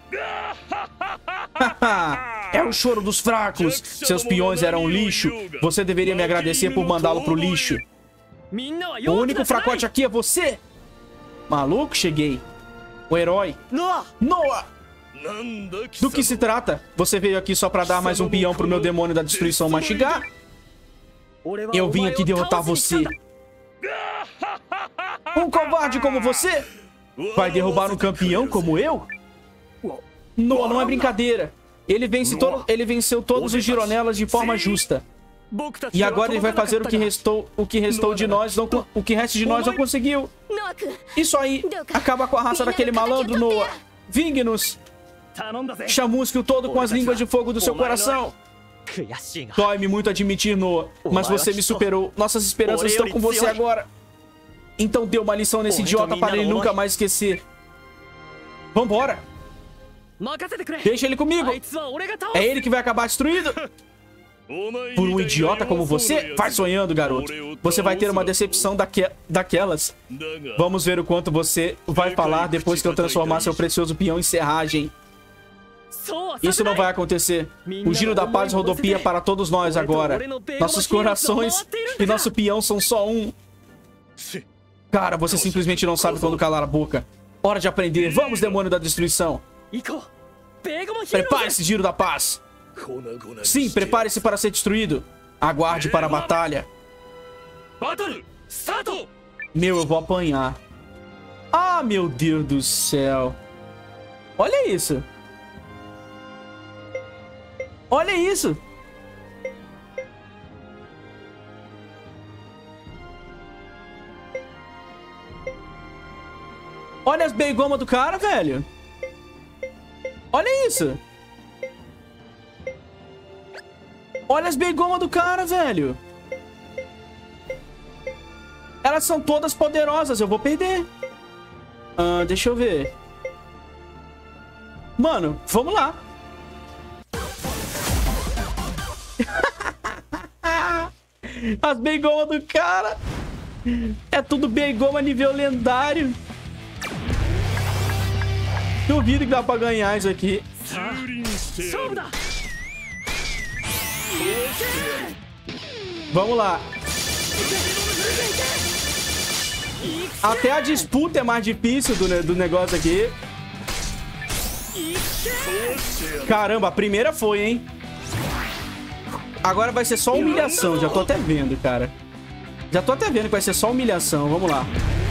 É o choro dos fracos. Seus peões eram um lixo. Você deveria me agradecer por mandá-lo pro lixo. O único fracote aqui é você. Maluco, cheguei. O herói. Noah! Do que se trata? Você veio aqui só pra dar mais um peão pro meu demônio da destruição mastigar? Eu vim aqui derrotar você. Um covarde como você? Vai derrubar um campeão como eu? Noah, não é brincadeira. Ele, vence todo, ele venceu todos os Gironelas de forma justa. E agora ele vai fazer o que restou, o que restou de nós, não, o que resta de nós não conseguiu. Isso aí, acaba com a raça daquele malandro, Noah. Vingue-nos. Chamusque o todo com as línguas de fogo do seu coração. Dói-me muito admitir, Noah, mas você me superou. Nossas esperanças estão com você agora. Então dê uma lição nesse idiota para ele nunca mais esquecer. Vambora. Deixa ele comigo. É ele que vai acabar destruído. Por um idiota como você? Vai sonhando, garoto. Você vai ter uma decepção daque daquelas. Vamos ver o quanto você vai falar depois que eu transformar seu precioso peão em serragem. Isso não vai acontecer. O giro da paz rodopia para todos nós agora. Nossos corações e nosso peão são só um. Cara, você simplesmente não sabe quando calar a boca. Hora de aprender. Vamos, demônio da destruição. Prepare-se, giro da paz. Sim, prepare-se para ser destruído. Aguarde para a batalha. Meu, eu vou apanhar. Ah, meu Deus do céu. Olha isso. Olha isso. Olha as beigomas do cara, velho. Olha isso. Olha as beigomas do cara, velho. Elas são todas poderosas. Eu vou perder. Ah, deixa eu ver. Mano, vamos lá. As beigomas do cara. É tudo beigoma nível lendário. Duvido que dá pra ganhar isso aqui. Vamos lá. Até a disputa é mais difícil do, do negócio aqui. Caramba, a primeira foi, hein? Agora vai ser só humilhação. Já tô até vendo, cara. Já tô até vendo que vai ser só humilhação. Vamos lá.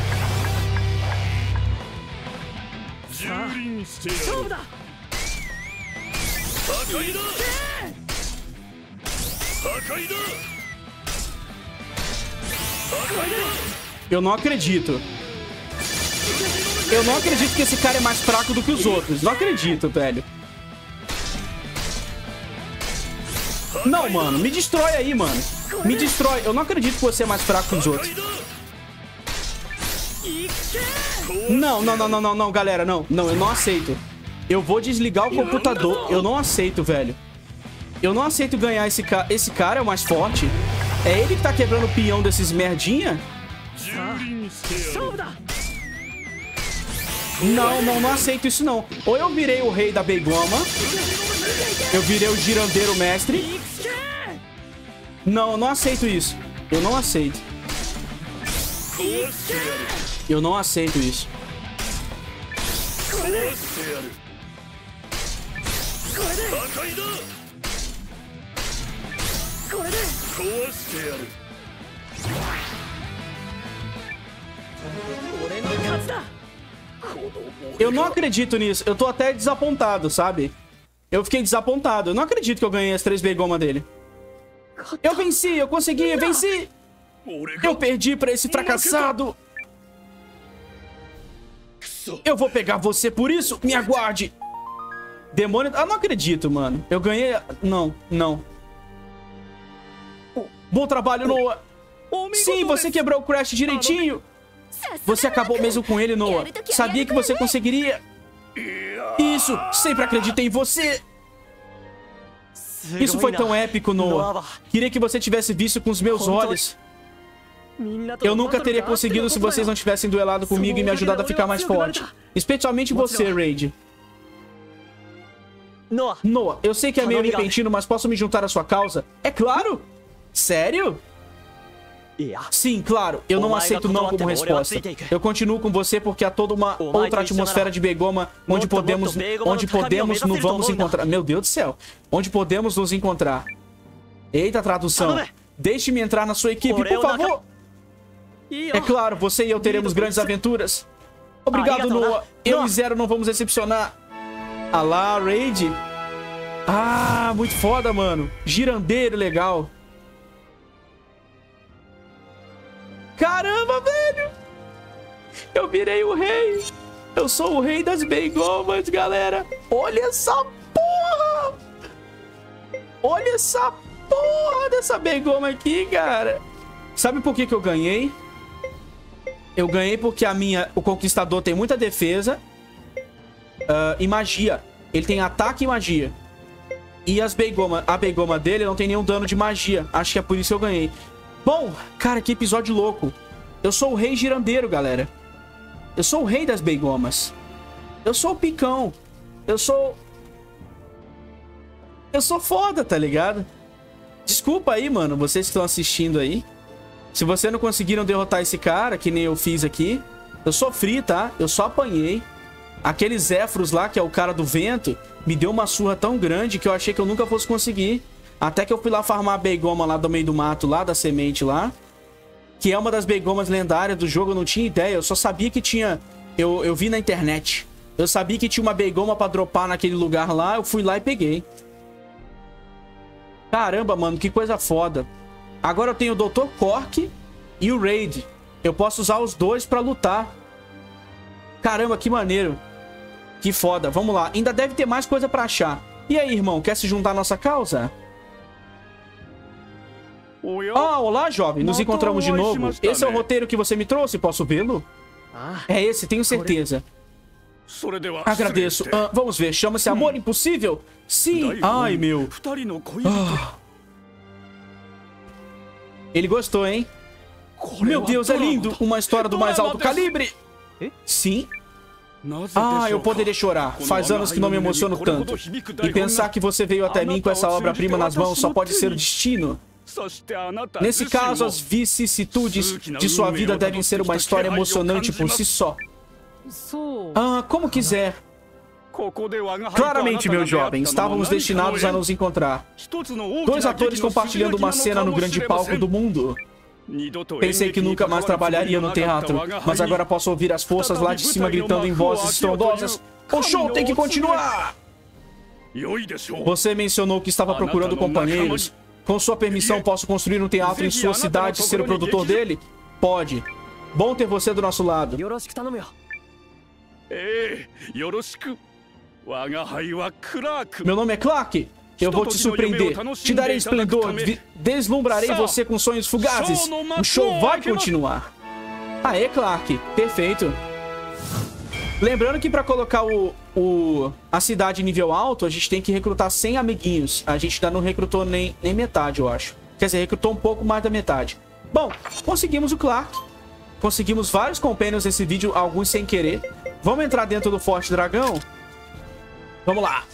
Eu não acredito. Eu não acredito que esse cara é mais fraco do que os outros. Não acredito, velho. Não, mano. Me destrói aí, mano. Me destrói. Eu não acredito que você é mais fraco que os outros. Não, não, não, não, não, não, galera. Não, não, eu não aceito. Eu vou desligar o computador. Eu não aceito, velho. Eu não aceito ganhar esse cara. Esse cara é o mais forte. É ele que tá quebrando o peão desses merdinha? Não, não, não aceito isso não. Ou eu virei o rei da beigoma. Eu virei o girandeiro mestre. Não, eu não aceito isso. Eu não aceito. Eu não aceito isso. Eu não acredito nisso. Eu tô até desapontado, sabe? Eu fiquei desapontado. Eu não acredito que eu ganhei as três beigomas dele. Eu venci, eu consegui, eu venci. Eu perdi pra esse fracassado. Eu vou pegar você por isso. Me aguarde. Demônio... Ah, não acredito, mano. Eu ganhei... Não, não. Bom trabalho, Noah. Sim, você quebrou o Crash direitinho. Você acabou mesmo com ele, Noah. Sabia que você conseguiria. Isso, sempre acreditei em você. Isso foi tão épico, Noah. Queria que você tivesse visto com os meus olhos. Eu nunca teria conseguido se vocês não tivessem duelado comigo e me ajudado a ficar mais forte. Especialmente você, Raid. Noah, eu sei que é meio repentino, mas posso me juntar à sua causa? É claro! Sério? Sim, claro. Eu não aceito não como resposta. Eu continuo com você porque há toda uma outra atmosfera de beigoma onde podemos, onde podemos nos vamos encontrar. Meu Deus do céu. Onde podemos nos encontrar. Eita, tradução. Deixe-me entrar na sua equipe, por favor. É claro, você e eu teremos grandes aventuras. Obrigado, Noah. Eu e Zero não vamos decepcionar. Alá, Raid. Ah, muito foda, mano. Girandeiro, legal. Caramba, velho. Eu virei o rei. Eu sou o rei das Beigomas, galera. Olha essa porra. Olha essa porra dessa Beigoma aqui, cara. Sabe por que que eu ganhei? Eu ganhei porque a minha... O Conquistador tem muita defesa uh, e magia. Ele tem ataque e magia. E as Beigoma, a Beigoma dele não tem nenhum dano de magia. Acho que é por isso que eu ganhei. Bom, cara, que episódio louco. Eu sou o rei girandeiro, galera. Eu sou o rei das Beigomas. Eu sou o picão. Eu sou... Eu sou foda, tá ligado? Desculpa aí, mano, vocês que estão assistindo aí. Se vocês não conseguiram derrotar esse cara, que nem eu fiz aqui, eu sofri, tá? Eu só apanhei. Aquele Zéfros lá, que é o cara do vento, me deu uma surra tão grande que eu achei que eu nunca fosse conseguir. Até que eu fui lá farmar a Beigoma lá do meio do mato, lá da semente lá. Que é uma das Beigomas lendárias do jogo, eu não tinha ideia. Eu só sabia que tinha... Eu, eu vi na internet. Eu sabia que tinha uma Beigoma pra dropar naquele lugar lá, eu fui lá e peguei. Caramba, mano, que coisa foda. Agora eu tenho o doutor Cork e o Raid. Eu posso usar os dois pra lutar. Caramba, que maneiro. Que foda. Vamos lá. Ainda deve ter mais coisa pra achar. E aí, irmão, quer se juntar à nossa causa? Ah, olá, jovem. Nos encontramos de novo. Esse é o roteiro que você me trouxe. Posso vê-lo? É esse, tenho certeza. Agradeço. Ah, vamos ver. Chama-se Amor Impossível? Sim. Ai, meu. Ah. Ele gostou, hein? Meu Deus, é lindo. Uma história do mais alto calibre. Sim. Ah, eu poderia chorar. Faz anos que não me emociono tanto. E pensar que você veio até mim com essa obra-prima nas mãos só pode ser o destino. Nesse caso, as vicissitudes de sua vida devem ser uma história emocionante por si só. Ah, como quiser. Claramente, meu jovem, estávamos destinados a nos encontrar. Dois atores compartilhando uma cena no grande palco do mundo. Pensei que nunca mais trabalharia no teatro, mas agora posso ouvir as forças lá de cima gritando em vozes estrondosas: o show tem que continuar! Você mencionou que estava procurando companheiros. Com sua permissão, posso construir um teatro em sua cidade e ser o produtor dele? Pode. Bom ter você do nosso lado. Meu nome é Clark. Eu vou te surpreender. Te darei esplendor. Deslumbrarei você com sonhos fugazes. O show vai continuar. Aê, Clark. Perfeito. Lembrando que para colocar o, o, a cidade em nível alto, a gente tem que recrutar cem amiguinhos. A gente ainda não recrutou nem, nem metade, eu acho. Quer dizer, recrutou um pouco mais da metade. Bom, conseguimos o Clark. Conseguimos vários companions nesse vídeo, alguns sem querer. Vamos entrar dentro do Forte Dragão? Vamos lá.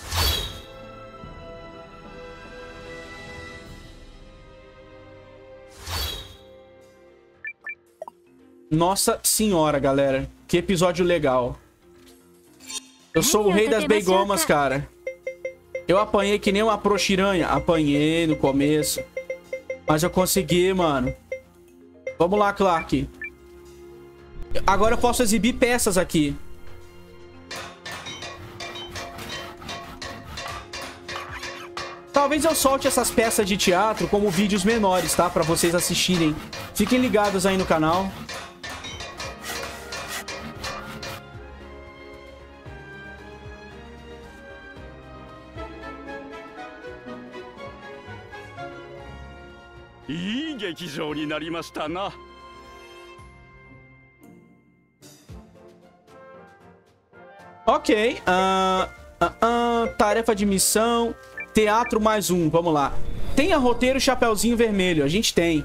Nossa senhora, galera. Que episódio legal. Eu sou o rei das Beigomas, cara. Eu apanhei que nem uma proxiranha. Apanhei no começo. Mas eu consegui, mano. Vamos lá, Clark. Agora eu posso exibir peças aqui. Talvez eu solte essas peças de teatro como vídeos menores, tá? Pra vocês assistirem. Fiquem ligados aí no canal. Ok. Uh, uh, uh, tarefa de missão. Teatro mais um. Vamos lá. Tenha roteiro Chapeuzinho Vermelho. A gente tem.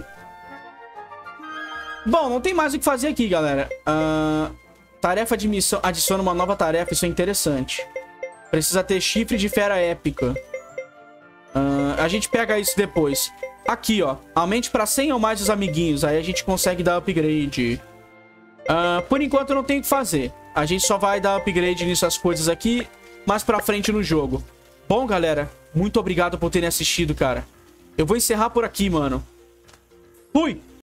Bom, não tem mais o que fazer aqui, galera. Uh, tarefa de missão. Adiciona uma nova tarefa. Isso é interessante. Precisa ter chifre de fera épica. Uh, a gente pega isso depois. Aqui, ó. Aumente pra cem ou mais os amiguinhos. Aí a gente consegue dar upgrade. Uh, por enquanto não tem o que fazer. A gente só vai dar upgrade nessas coisas aqui mais pra frente no jogo. Bom, galera, muito obrigado por terem assistido, cara. Eu vou encerrar por aqui, mano. Fui!